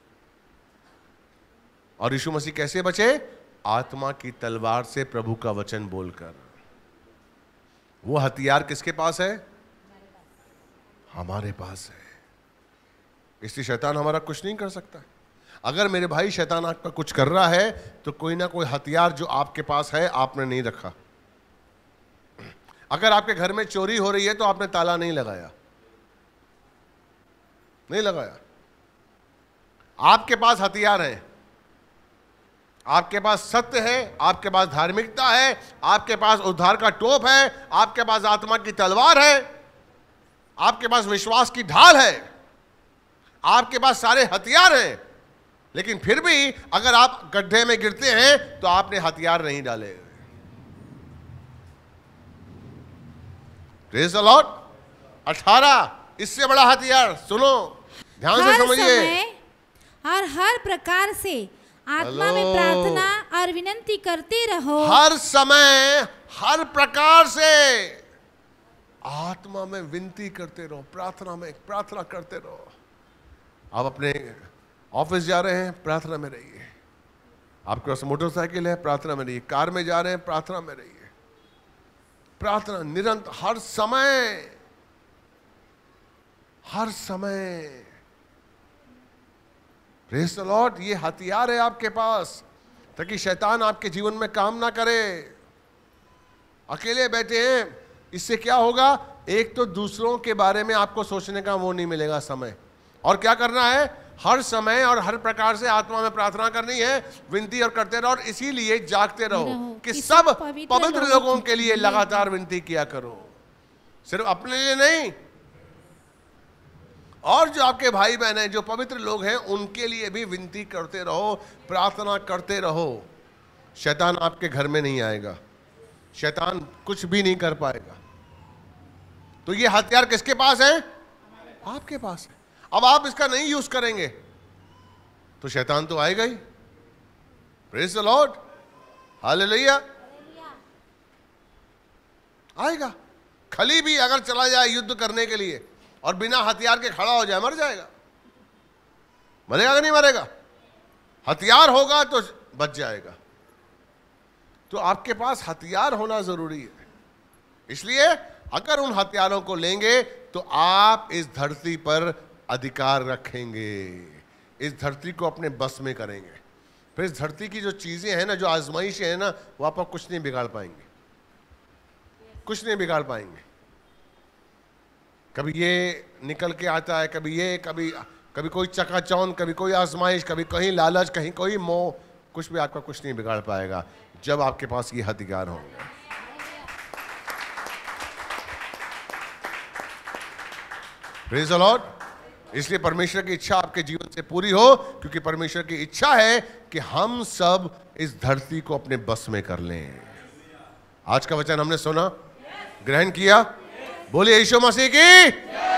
और यीशु मसीह कैसे बचे? आत्मा की तलवार से, प्रभु का वचन बोलकर। वो हथियार किसके पास है? हमारे पास है। इसलिए शैतान हमारा कुछ नहीं कर सकता। अगर मेरे भाई शैतान आपका कुछ कर रहा है, तो कोई ना कोई हथियार जो आपके पास है, आपने नहीं रखा। अगर आपके घर में चोरी हो रही है, तो आपने ताला नहीं लगाया, नहीं लगाया। आपके पास हथियार है, आपके पास सत्य है, आपके पास धार्मिकता है, आपके पास उद्धार का टोप है, आपके पास आत्मा की तलवार है, आपके पास विश्वास की ढाल है, आपके पास सारे हथियार हैं। लेकिन फिर भी अगर आप गड्ढे में गिरते हैं, तो आपने हथियार नहीं डाले। Praise the Lord. 18, इससे बड़ा हथियार सुनो, ध्यान से समझिए। और हर प्रकार से आत्मा में प्रार्थना और विनती करते रहो। हर समय, हर प्रकार से आत्मा में विनती करते रहो, प्रार्थना में प्रार्थना करते रहो। आप अपने ऑफिस जा रहे हैं, प्रार्थना में रहिए। आपके पास मोटरसाइकिल है, प्रार्थना में रहिए। कार में जा रहे हैं, प्रार्थना में रहिए। प्रार्थना निरंतर, हर समय, हर समय। Praise the Lord. ये हथियार है आपके पास, ताकि शैतान आपके जीवन में काम ना करे। अकेले बैठे हैं, इससे क्या होगा? एक तो दूसरों के बारे में आपको सोचने का वो नहीं मिलेगा समय। और क्या करना है? हर समय और हर प्रकार से आत्मा में प्रार्थना करनी है, विनती और करते रहो। और इसीलिए जागते रहो कि सब पवित्र लोगों के लिए लगातार विनती किया करो, सिर्फ अपने लिए नहीं। और जो आपके भाई बहन हैं, जो पवित्र लोग हैं, उनके लिए भी विनती करते रहो, प्रार्थना करते रहो। शैतान आपके घर में नहीं आएगा, शैतान कुछ भी नहीं कर पाएगा। तो ये हथियार किसके पास है? आपके पास है। अब आप इसका नहीं यूज करेंगे तो शैतान तो आएगा ही। प्रेज़ द लॉर्ड, हालेलुया, आएगा। खली भी अगर चला जाए युद्ध करने के लिए और बिना हथियार के खड़ा हो जाए, मर जाएगा। मरेगा कि नहीं मरेगा? हथियार होगा तो बच जाएगा। तो आपके पास हथियार होना जरूरी है। इसलिए अगर उन हथियारों को लेंगे तो आप इस धरती पर अधिकार रखेंगे, इस धरती को अपने बस में करेंगे। फिर इस धरती की जो चीजें हैं ना, जो आजमाइशें हैं ना, वो आप कुछ नहीं बिगाड़ पाएंगे, कुछ नहीं बिगाड़ पाएंगे। कभी ये निकल के आता है, कभी ये, कभी कोई चकाचौंध, कभी कोई आजमाइश, कभी कहीं लालच, कहीं कोई मोह, कुछ भी आपका कुछ नहीं बिगाड़ पाएगा जब आपके पास ये हथियार होंगे। Praise the Lord. इसलिए परमेश्वर की इच्छा आपके जीवन से पूरी हो, क्योंकि परमेश्वर की इच्छा है कि हम सब इस धरती को अपने बस में कर लें। आज का वचन हमने सुना, ग्रहण किया, बोलिए यीशु मसीह की।